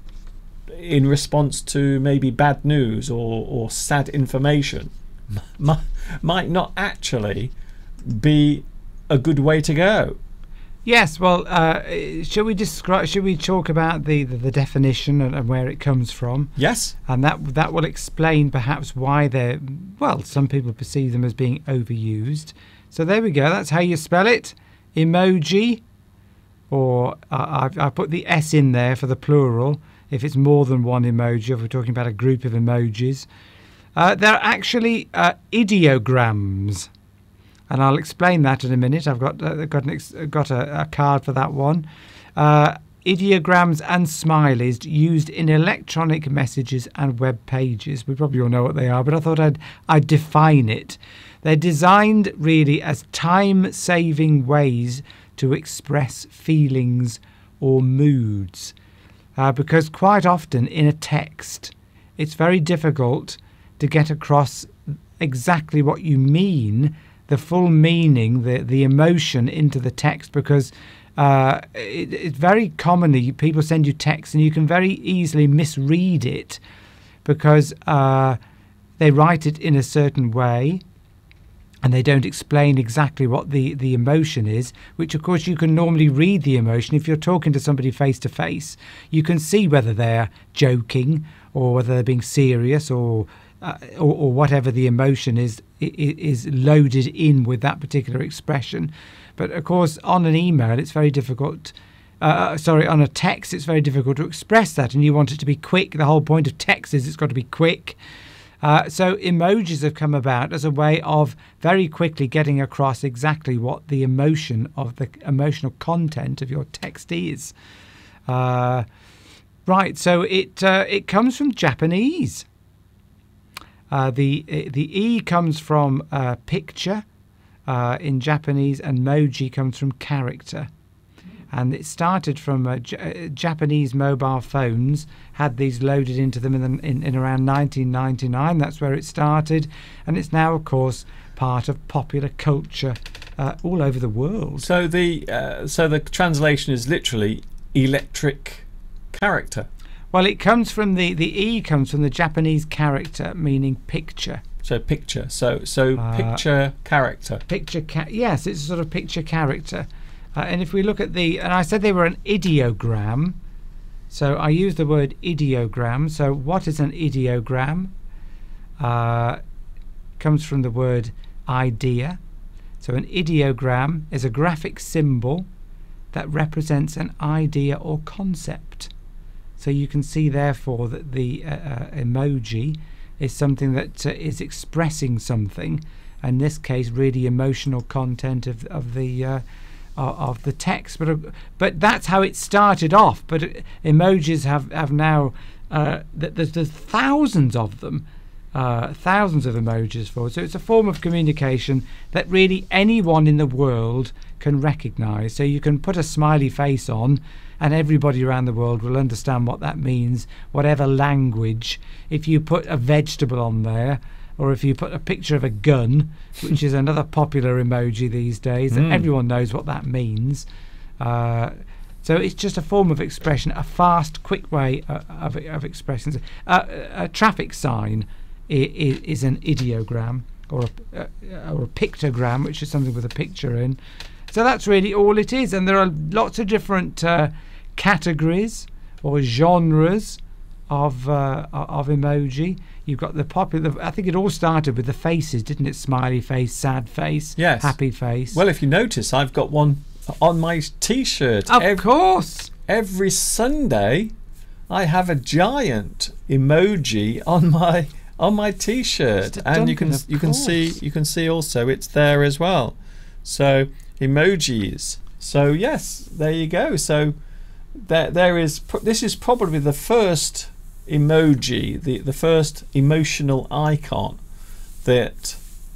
in response to maybe bad news or sad information might not actually be a good way to go. Yes, well, should we talk about the definition and where it comes from? Yes. And that will explain perhaps why some people perceive them as being overused. So there we go, that's how you spell it. Emoji, or I put the S in there for the plural if it's more than one emoji, if we're talking about a group of emojis. They're actually ideograms, and I'll explain that in a minute. I've got a card for that one. Ideograms and smileys used in electronic messages and web pages. We probably all know what they are, but I thought I'd define it. They're designed really as time-saving ways to express feelings or moods, because quite often in a text it's very difficult to get across exactly what you mean, the full meaning, the emotion into the text, because it's very commonly people send you text and you can very easily misread it, because they write it in a certain way and they don't explain exactly what the emotion is, which of course you can normally read the emotion. If you're talking to somebody face to face, you can see whether they're joking or whether they're being serious, or whatever the emotion is loaded in with that particular expression. But of course on an email it's very difficult, on a text it's very difficult to express that, and you want it to be quick. The whole point of text is it's got to be quick. So emojis have come about as a way of very quickly getting across exactly what the emotion of the emotional content of your text is. Right, so it comes from Japanese. The E comes from picture in Japanese, and moji comes from character. And it started from Japanese mobile phones had these loaded into them in around 1999. That's where it started, and it's now, of course, part of popular culture all over the world. So the translation is literally electric character. Well, it comes from the E comes from the Japanese character, meaning picture. So picture. So picture character. Yes, it's a sort of picture character. And if we look at and I said they were an ideogram. So I use the word ideogram. So what is an ideogram? Comes from the word idea. So an ideogram is a graphic symbol that represents an idea or concept. So you can see, therefore, that the emoji is something that is expressing something. In this case, really emotional content of the text. But that's how it started off. But emojis have now there's thousands of them. Thousands of emojis for. So it's a form of communication that really anyone in the world can recognize. So you can put a smiley face on and everybody around the world will understand what that means, whatever language. If you put a vegetable on there, or if you put a picture of a gun, which is another popular emoji these days, and everyone knows what that means. So it's just a form of expression, a fast, quick way of expressing. A traffic sign is an ideogram, or a pictogram, which is something with a picture in. So that's really all it is. And there are lots of different categories or genres of emoji. You've got the popular. I think it all started with the faces, didn't it? Smiley face, sad face, yes, happy face. Well, if you notice, I've got one on my T-shirt. Of course. Every Sunday, I have a giant emoji on my T-shirt, and you can see also it's there as well. So emojis. So yes, there you go. So there is. This is probably the first emoji, the first emotional icon that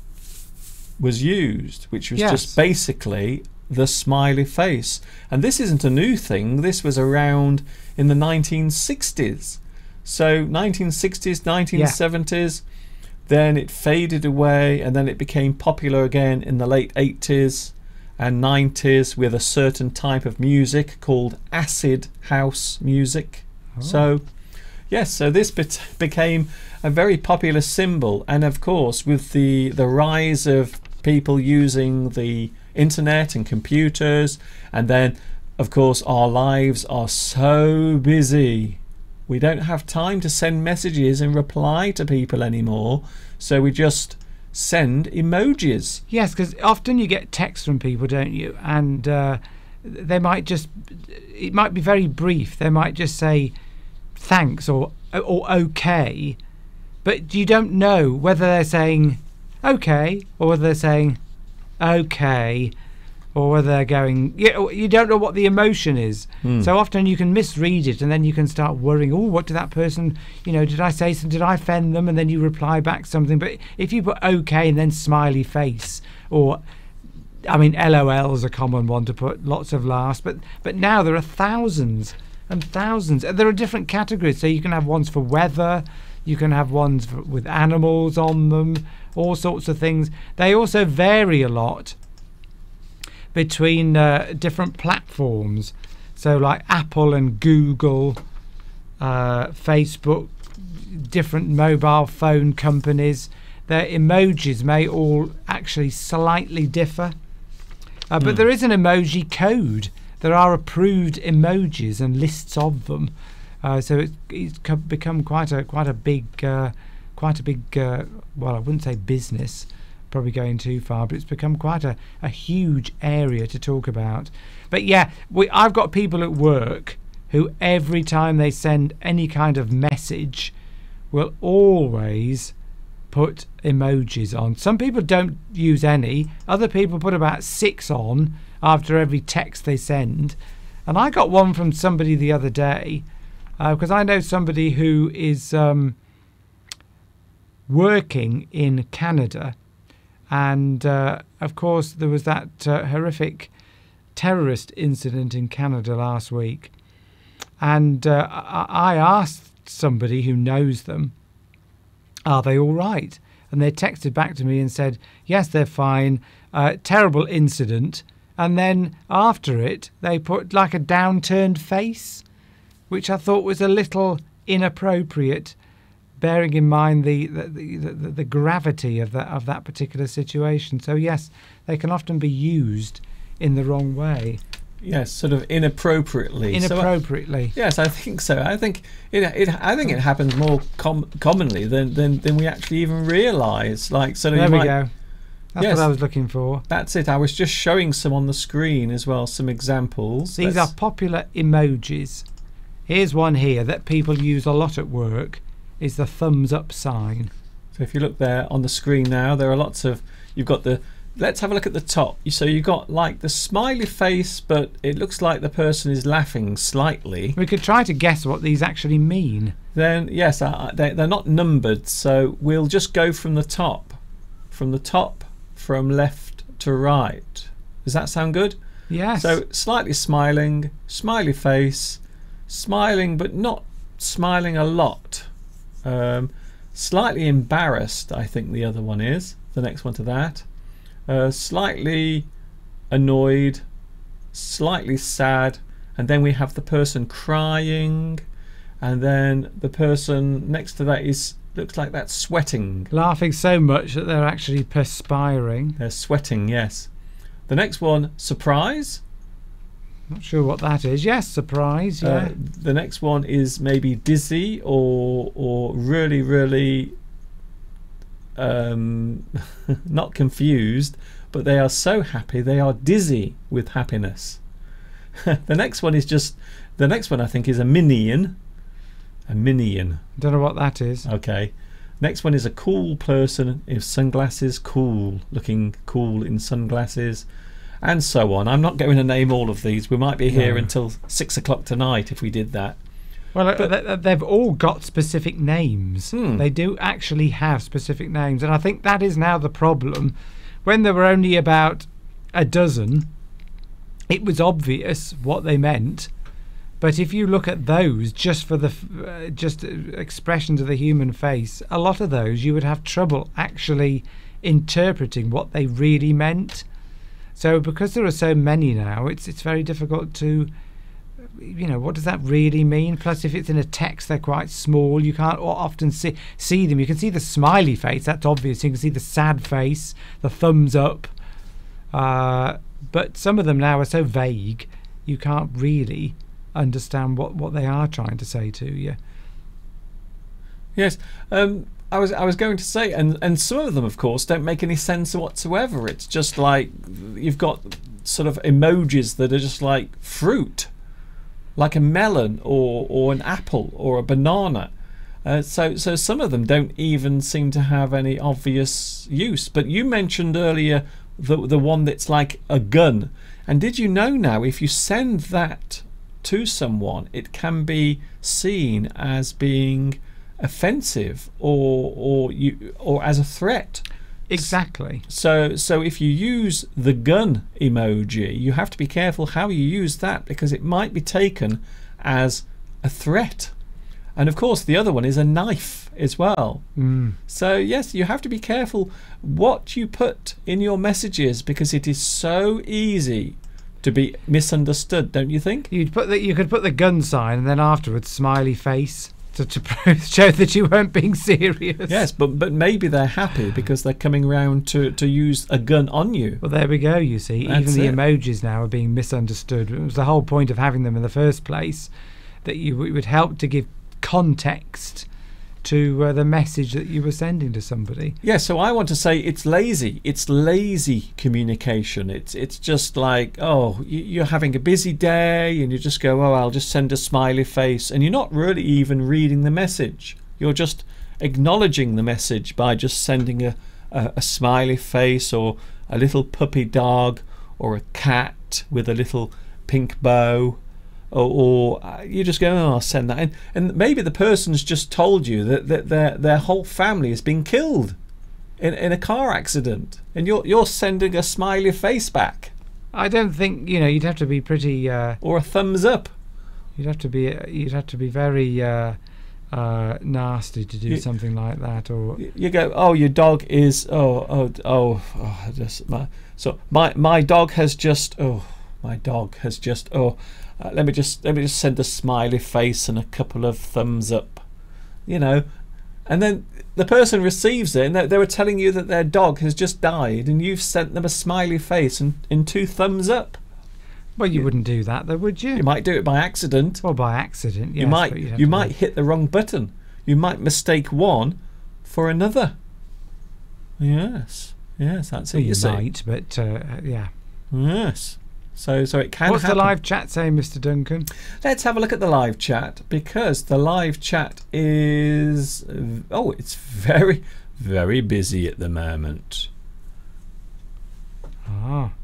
was used, which was just basically the smiley face. And this isn't a new thing. This was around in the 1960s. So 1960s, 1970s, then it faded away, and then it became popular again in the late 80s and 90s with a certain type of music called acid house music. So yes, so this became a very popular symbol. And of course, with the rise of people using the internet and computers, and then of course our lives are so busy, we don't have time to send messages and reply to people anymore, so we just send emojis. Yes, because often you get texts from people, don't you? And they might it might be very brief. They might just say thanks or okay, but you don't know whether they're saying okay or whether they're saying okay, or whether they're going, you don't know what the emotion is. So often you can misread it, and then you can start worrying, what did that person, did I say something, did I offend them? And then you reply back something. But if you put okay and then smiley face, or LOL is a common one to put, lots of laughs, but now there are thousands and thousands, and there are different categories. So you can have ones for weather, you can have ones with animals on them, all sorts of things. They also vary a lot between different platforms. So like Apple and Google, Facebook, different mobile phone companies, their emojis may all actually slightly differ. But there is an emoji code. There are approved emojis and lists of them. So it's become quite a big, well, I wouldn't say business, probably going too far, but it's become quite a huge area to talk about. But yeah, I've got people at work who every time they send any kind of message will always put emojis on. Some people don't use any. Other people put about 6 on after every text they send. And I got one from somebody the other day, because I know somebody who is working in Canada, and of course there was that horrific terrorist incident in Canada last week, and I asked somebody who knows them, are they all right? And they texted back to me and said, yes, they're fine, terrible incident. And then after it, they put like a downturned face, which I thought was a little inappropriate, bearing in mind the gravity of that particular situation. So yes, they can often be used in the wrong way. Yes, sort of inappropriately. Inappropriately. Yes, I think so. I think it happens more commonly than we actually even realise. Like, so there we go. That's what I was looking for. That's it. I was just showing some on the screen as well, some examples. These are popular emojis. Here's one here that people use a lot at work, is the thumbs up sign. So if you look there on the screen now, there are lots of, you've got the, let's have a look at the top. So you've got like the smiley face, but it looks like the person is laughing slightly. We could try to guess what these actually mean. Then, yes, they're not numbered, so we'll just go from the top. From left to right. Does that sound good? Yes. So slightly smiling, smiley face, smiling but not smiling a lot. Slightly embarrassed, I think the other one is. The next one to that. Slightly annoyed, slightly sad, and then we have the person crying, and then the person next to that is, looks like that's sweating. Laughing so much that they're actually perspiring. They're sweating, yes. The next one, surprise. Not sure what that is. Yes, surprise, yeah. The next one is maybe dizzy or really not confused, but they are so happy they are dizzy with happiness. The next one I think is a minion. A minion. Don't know what that is. Okay. Next one is a cool person in sunglasses, cool, looking cool in sunglasses, and so on. I'm not going to name all of these. We might be here until 6 o'clock tonight if we did that. Well, they've all got specific names. They do actually have specific names, and I think that is now the problem. When there were only about a dozen, it was obvious what they meant. But if you look at those just for the just expressions of the human face, a lot of those you would have trouble actually interpreting what they really meant. So because there are so many now, it's very difficult to, you know, what does that really mean? Plus, if it's in a text, they're quite small. You can't often see them. You can see the smiley face, that's obvious. You can see the sad face, the thumbs up. But some of them now are so vague, you can't really understand what they are trying to say to you. Yes, I was going to say, and some of them, of course, don't make any sense whatsoever. It's just like you've got sort of emojis that are just like fruit, like a melon or an apple or a banana. So some of them don't even seem to have any obvious use. But you mentioned earlier the one that's like a gun. And did you know now, if you send that to someone, it can be seen as being offensive or as a threat. Exactly. So if you use the gun emoji, you have to be careful how you use that, because it might be taken as a threat. And of course the other one is a knife as well. So yes, you have to be careful what you put in your messages, because it is so easy to be misunderstood, don't you think? You could put the gun sign and then afterwards smiley face to show that you weren't being serious. Yes, but maybe they're happy because they're coming round to use a gun on you. Well, there we go, you see. Even the emojis now are being misunderstood. It was the whole point of having them in the first place, that it would help to give context to the message that you were sending to somebody. Yeah, so I want to say it's lazy. It's lazy communication. It's just like, oh, you're having a busy day and you just go, oh, I'll just send a smiley face, and you're not really even reading the message. You're just acknowledging the message by just sending a smiley face, or a little puppy dog, or a cat with a little pink bow. or you just go, oh, I'll send that in, and maybe the person's just told you that their whole family has been killed in a car accident, and you're sending a smiley face back. I don't think, you know, you'd have to be pretty or a thumbs up. You'd have to be very nasty to do something like that. Or you go, oh, your dog is my dog has just let me just send a smiley face and a couple of thumbs up, you know, and then the person receives it, and they were telling you that their dog has just died, and you've sent them a smiley face and 2 thumbs up. Well, you wouldn't do that, though, would you? You might do it by accident. Well, by accident, yes. You might hit the wrong button. You might mistake one for another. Yes, that's it. You might, but yeah. Yes. So it can What's happen. the live chat saying, Mr. Duncan? Let's have a look at the live chat, because the live chat is it's very, very busy at the moment. Ah.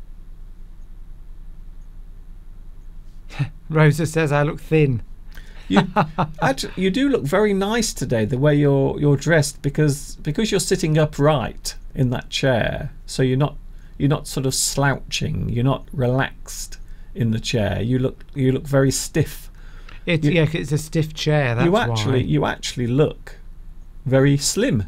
Rosa says I look thin. Actually, you do look very nice today, the way you're dressed, because you're sitting upright in that chair, so you're not sort of slouching, you're not relaxed in the chair. You look very stiff. It's a stiff chair. That's you actually look very slim.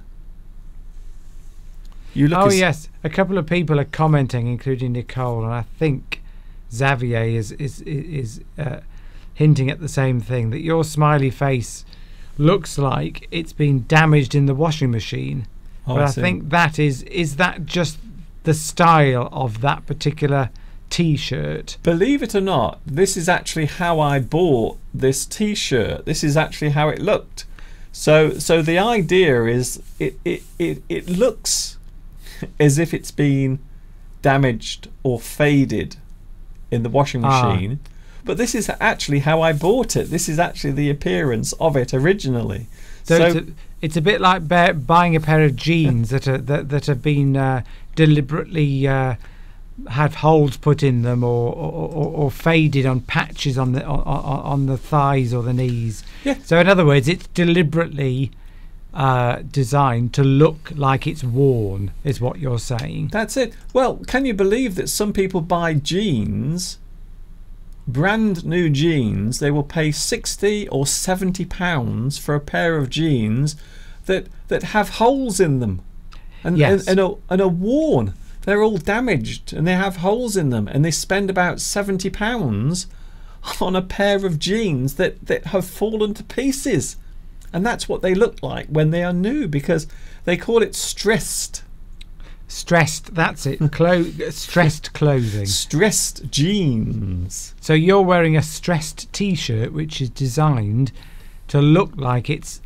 You look. Oh yes, a couple of people are commenting, including Nicole, and I think Xavier is hinting at the same thing, that your smiley face looks like it's been damaged in the washing machine. Oh, but I think that is that just the style of that particular T-shirt. Believe it or not, this is actually how I bought this T-shirt. This is actually how it looked. So the idea is it looks as if it's been damaged or faded in the washing machine, but this is actually how I bought it. This is actually the appearance of it originally. So it's a bit like buying a pair of jeans that have been deliberately had holes put in them or faded on patches on the thighs or the knees. Yeah. So in other words, it's deliberately designed to look like it's worn, is what you're saying. That's it. Well, can you believe that some people buy jeans, brand new jeans? They will pay £60 or £70 for a pair of jeans that have holes in them, and are worn. They're all damaged and they have holes in them, and they spend about £70 on a pair of jeans that have fallen to pieces. And that's what they look like when they are new, because they call it stressed. Stressed, that's it. Stressed clothing. Stressed jeans. So you're wearing a stressed T-shirt, which is designed to look like it's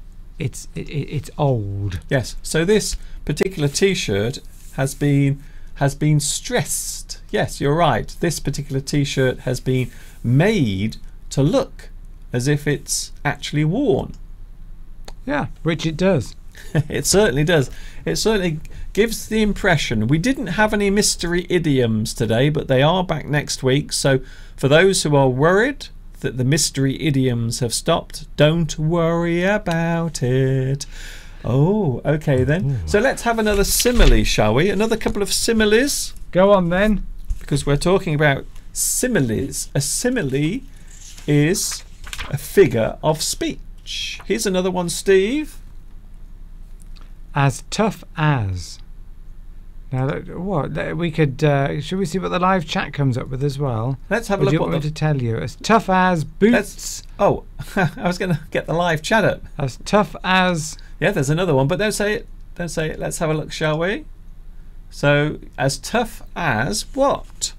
old. Yes. So this particular T-shirt has been stressed. Yes, you're right. This particular T-shirt has been made to look as if it's actually worn. Yeah, which it does. It certainly does. It certainly gives the impression. We didn't have any mystery idioms today, but they are back next week. So for those who are worried that the mystery idioms have stopped, don't worry about it. Oh, okay then. Ooh. So let's have another simile, shall we? Another couple of similes. Go on then. Because we're talking about similes. A simile is a figure of speech. Here's another one, Steve. As tough as. Now, what we could should we see what the live chat comes up with as well? Let's have a look. Do you want me to tell you? As tough as boots. Oh, I was going to get the live chat up. As tough as. Yeah, there's another one, but don't say it. Don't say it. Let's have a look, shall we? So, as tough as what?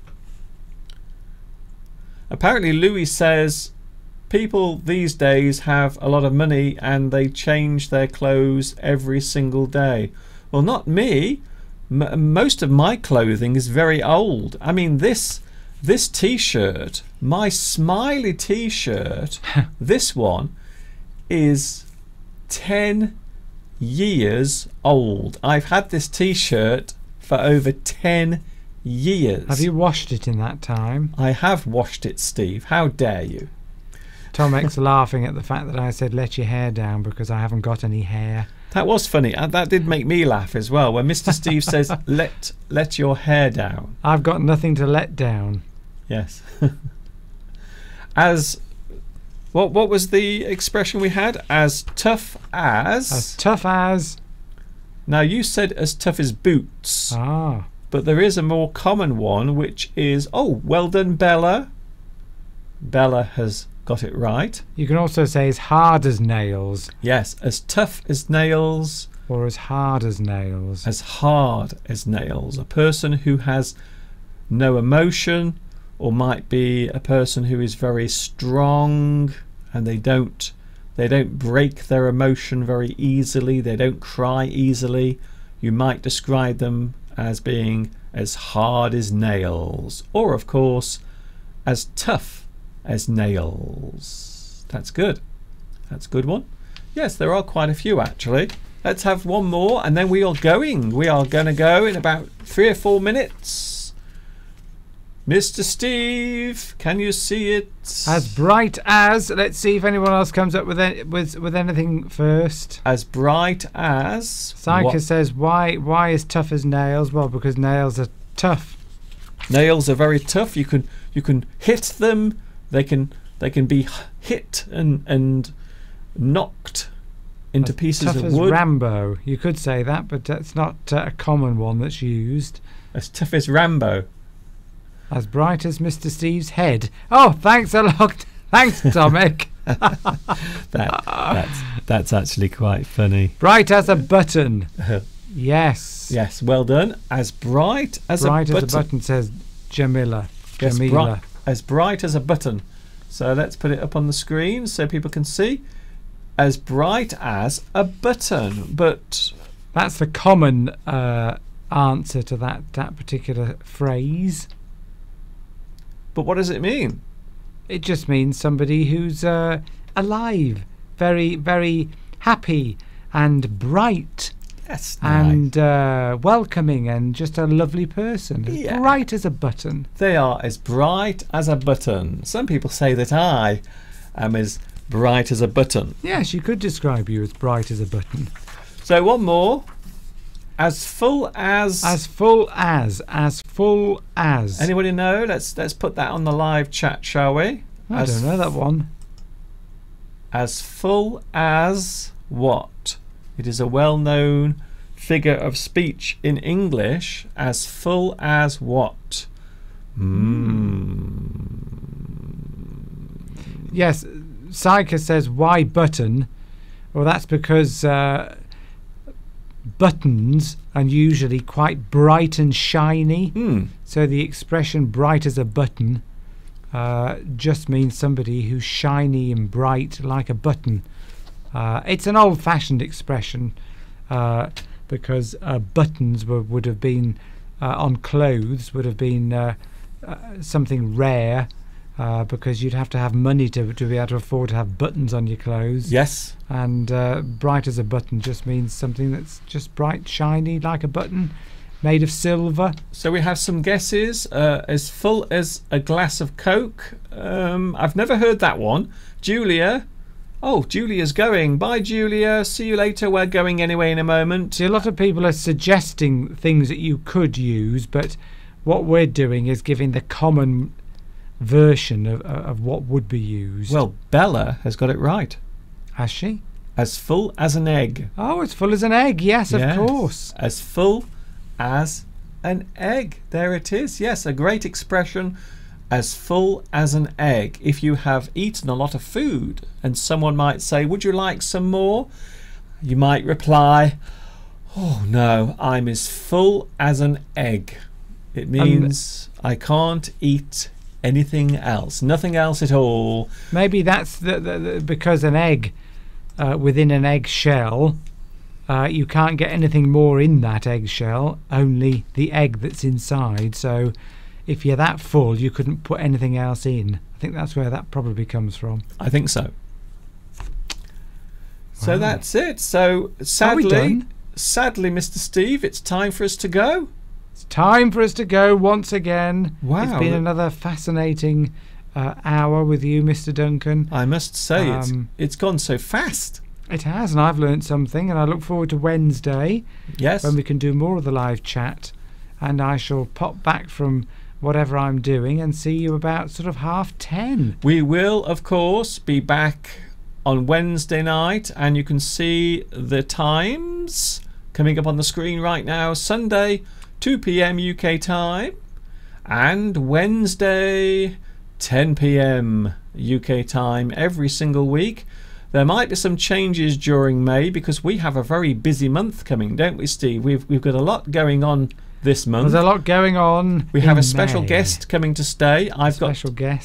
Apparently, Louis says people these days have a lot of money and they change their clothes every single day. Well, not me. Most of my clothing is very old. I mean, this T-shirt, my smiley T-shirt, this one is 10 years old. I've had this T-shirt for over 10 years. Have you washed it in that time? I have washed it, Steve. How dare you? Tomek's laughing at the fact that I said let your hair down because I haven't got any hair. That was funny. That did make me laugh as well. When Mr. Steve says, let your hair down. I've got nothing to let down. Yes. As... What was the expression we had? As tough as... As tough as... Now, you said as tough as boots. Ah. But there is a more common one, which is... Oh, well done, Bella. Bella has got it right. You can also say as hard as nails. Yes, as tough as nails. Or as hard as nails. As hard as nails. A person who has no emotion, or might be a person who is very strong and they don't break their emotion very easily, they don't cry easily. You might describe them as being as hard as nails, or of course as tough as nails. That's good. That's a good one. Yes, there are quite a few actually. Let's have one more and then we are going. We are going to go in about 3 or 4 minutes. Mr. Steve, can you see it? As bright as... Let's see if anyone else comes up with anything first. As bright as... Psycho says, why is tough as nails? Well, because nails are tough. Nails are very tough. You can hit them. They can be hit and knocked into pieces tough of as wood. Rambo. You could say that, but that's not a common one that's used. As tough as Rambo. As bright as Mr. Steve's head. Oh, thanks a lot. Thanks, Tomek. That's actually quite funny. Bright as a button. Yes. Yes, well done. As bright as a button. Bright as a button, says Jamila. Yes, Jamila. As bright as a button. So let's put it up on the screen so people can see. As bright as a button. But that's the common answer to that particular phrase. But what does it mean? It just means somebody who's alive, very, very happy and bright. Yes, and welcoming and just a lovely person. As bright as a button. They are as bright as a button. Some people say that I am as bright as a button. Yes, you could describe you as bright as a button. So one more. As full as... As full as. As full as. Anybody know? Let's put that on the live chat, shall we? I don't know that one. As full as what? It is a well-known figure of speech in English. As full as what? Yes, Psycho says, why button? Well, that's because buttons are usually quite bright and shiny. So the expression bright as a button just means somebody who's shiny and bright like a button. It's an old-fashioned expression because buttons would have been on clothes, would have been something rare because you'd have to have money to be able to afford to have buttons on your clothes. Yes. And bright as a button just means something that's just bright, shiny like a button, made of silver. So we have some guesses. As full as a glass of Coke. I've never heard that one. Julia. Oh, Julia's going. Bye, Julia. See you later. We're going anyway in a moment. See, a lot of people are suggesting things that you could use, but what we're doing is giving the common version of what would be used. Well, Bella has got it right. Has she? As full as an egg. Oh, as full as an egg. Yes, of course. As full as an egg. There it is. Yes, a great expression. As full as an egg. If you have eaten a lot of food and someone might say, would you like some more? You might reply, oh no, I'm as full as an egg. It means I can't eat anything else, nothing else at all. Maybe that's because an egg within an egg shell, you can't get anything more in that egg shell, only the egg that's inside. So if you're that full, you couldn't put anything else in. I think that's where that probably comes from. I think so. So that's it. So sadly, Mr. Steve, it's time for us to go. It's time for us to go once again. Wow. It's been another fascinating hour with you, Mr. Duncan. I must say, it's gone so fast. It has, and I've learnt something, and I look forward to Wednesday. Yes. When we can do more of the live chat, and I shall pop back from whatever I'm doing and see you about sort of 10:30. We will, of course, be back on Wednesday night, and you can see the times coming up on the screen right now. Sunday, 2 p.m. UK time, and Wednesday, 10 p.m. UK time every single week. There might be some changes during May because we have a very busy month coming, don't we, Steve? We've got a lot going on this month. There's a lot going on. We have a special guest coming to stay. I've got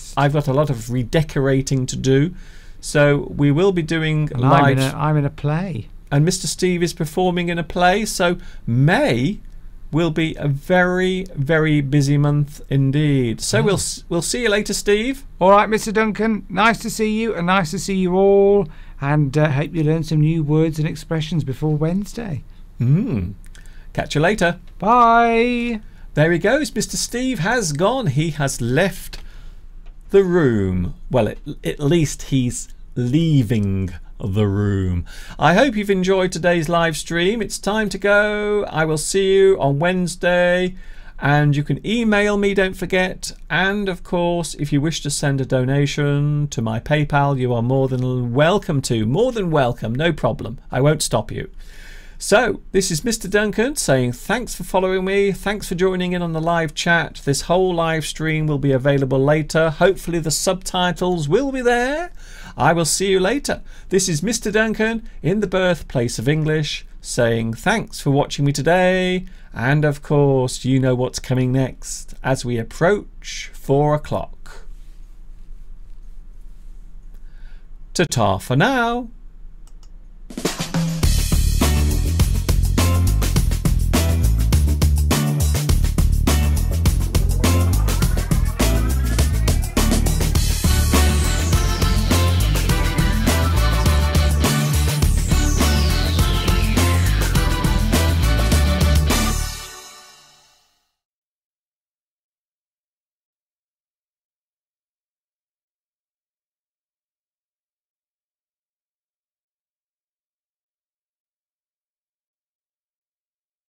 a lot of redecorating to do, so we will be doing live. I'm in a play, and Mr. Steve is performing in a play. So May will be a very, very busy month indeed. So we'll see you later, Steve. All right, Mr. Duncan. Nice to see you, and nice to see you all. And hope you learn some new words and expressions before Wednesday. Catch you later. Bye. There he goes. Mr. Steve has gone. He has left the room. Well, at least he's leaving the room. I hope you've enjoyed today's live stream. It's time to go. I will see you on Wednesday, and you can email me, don't forget. And of course, if you wish to send a donation to my PayPal, you are more than welcome to. More than welcome, no problem. I won't stop you. So this is Mr. Duncan saying thanks for following me, thanks for joining in on the live chat. This whole live stream will be available later. Hopefully the subtitles will be there. I will see you later. This is Mr. Duncan in the birthplace of English saying thanks for watching me today, and of course you know what's coming next as we approach 4 o'clock. Ta-ta for now.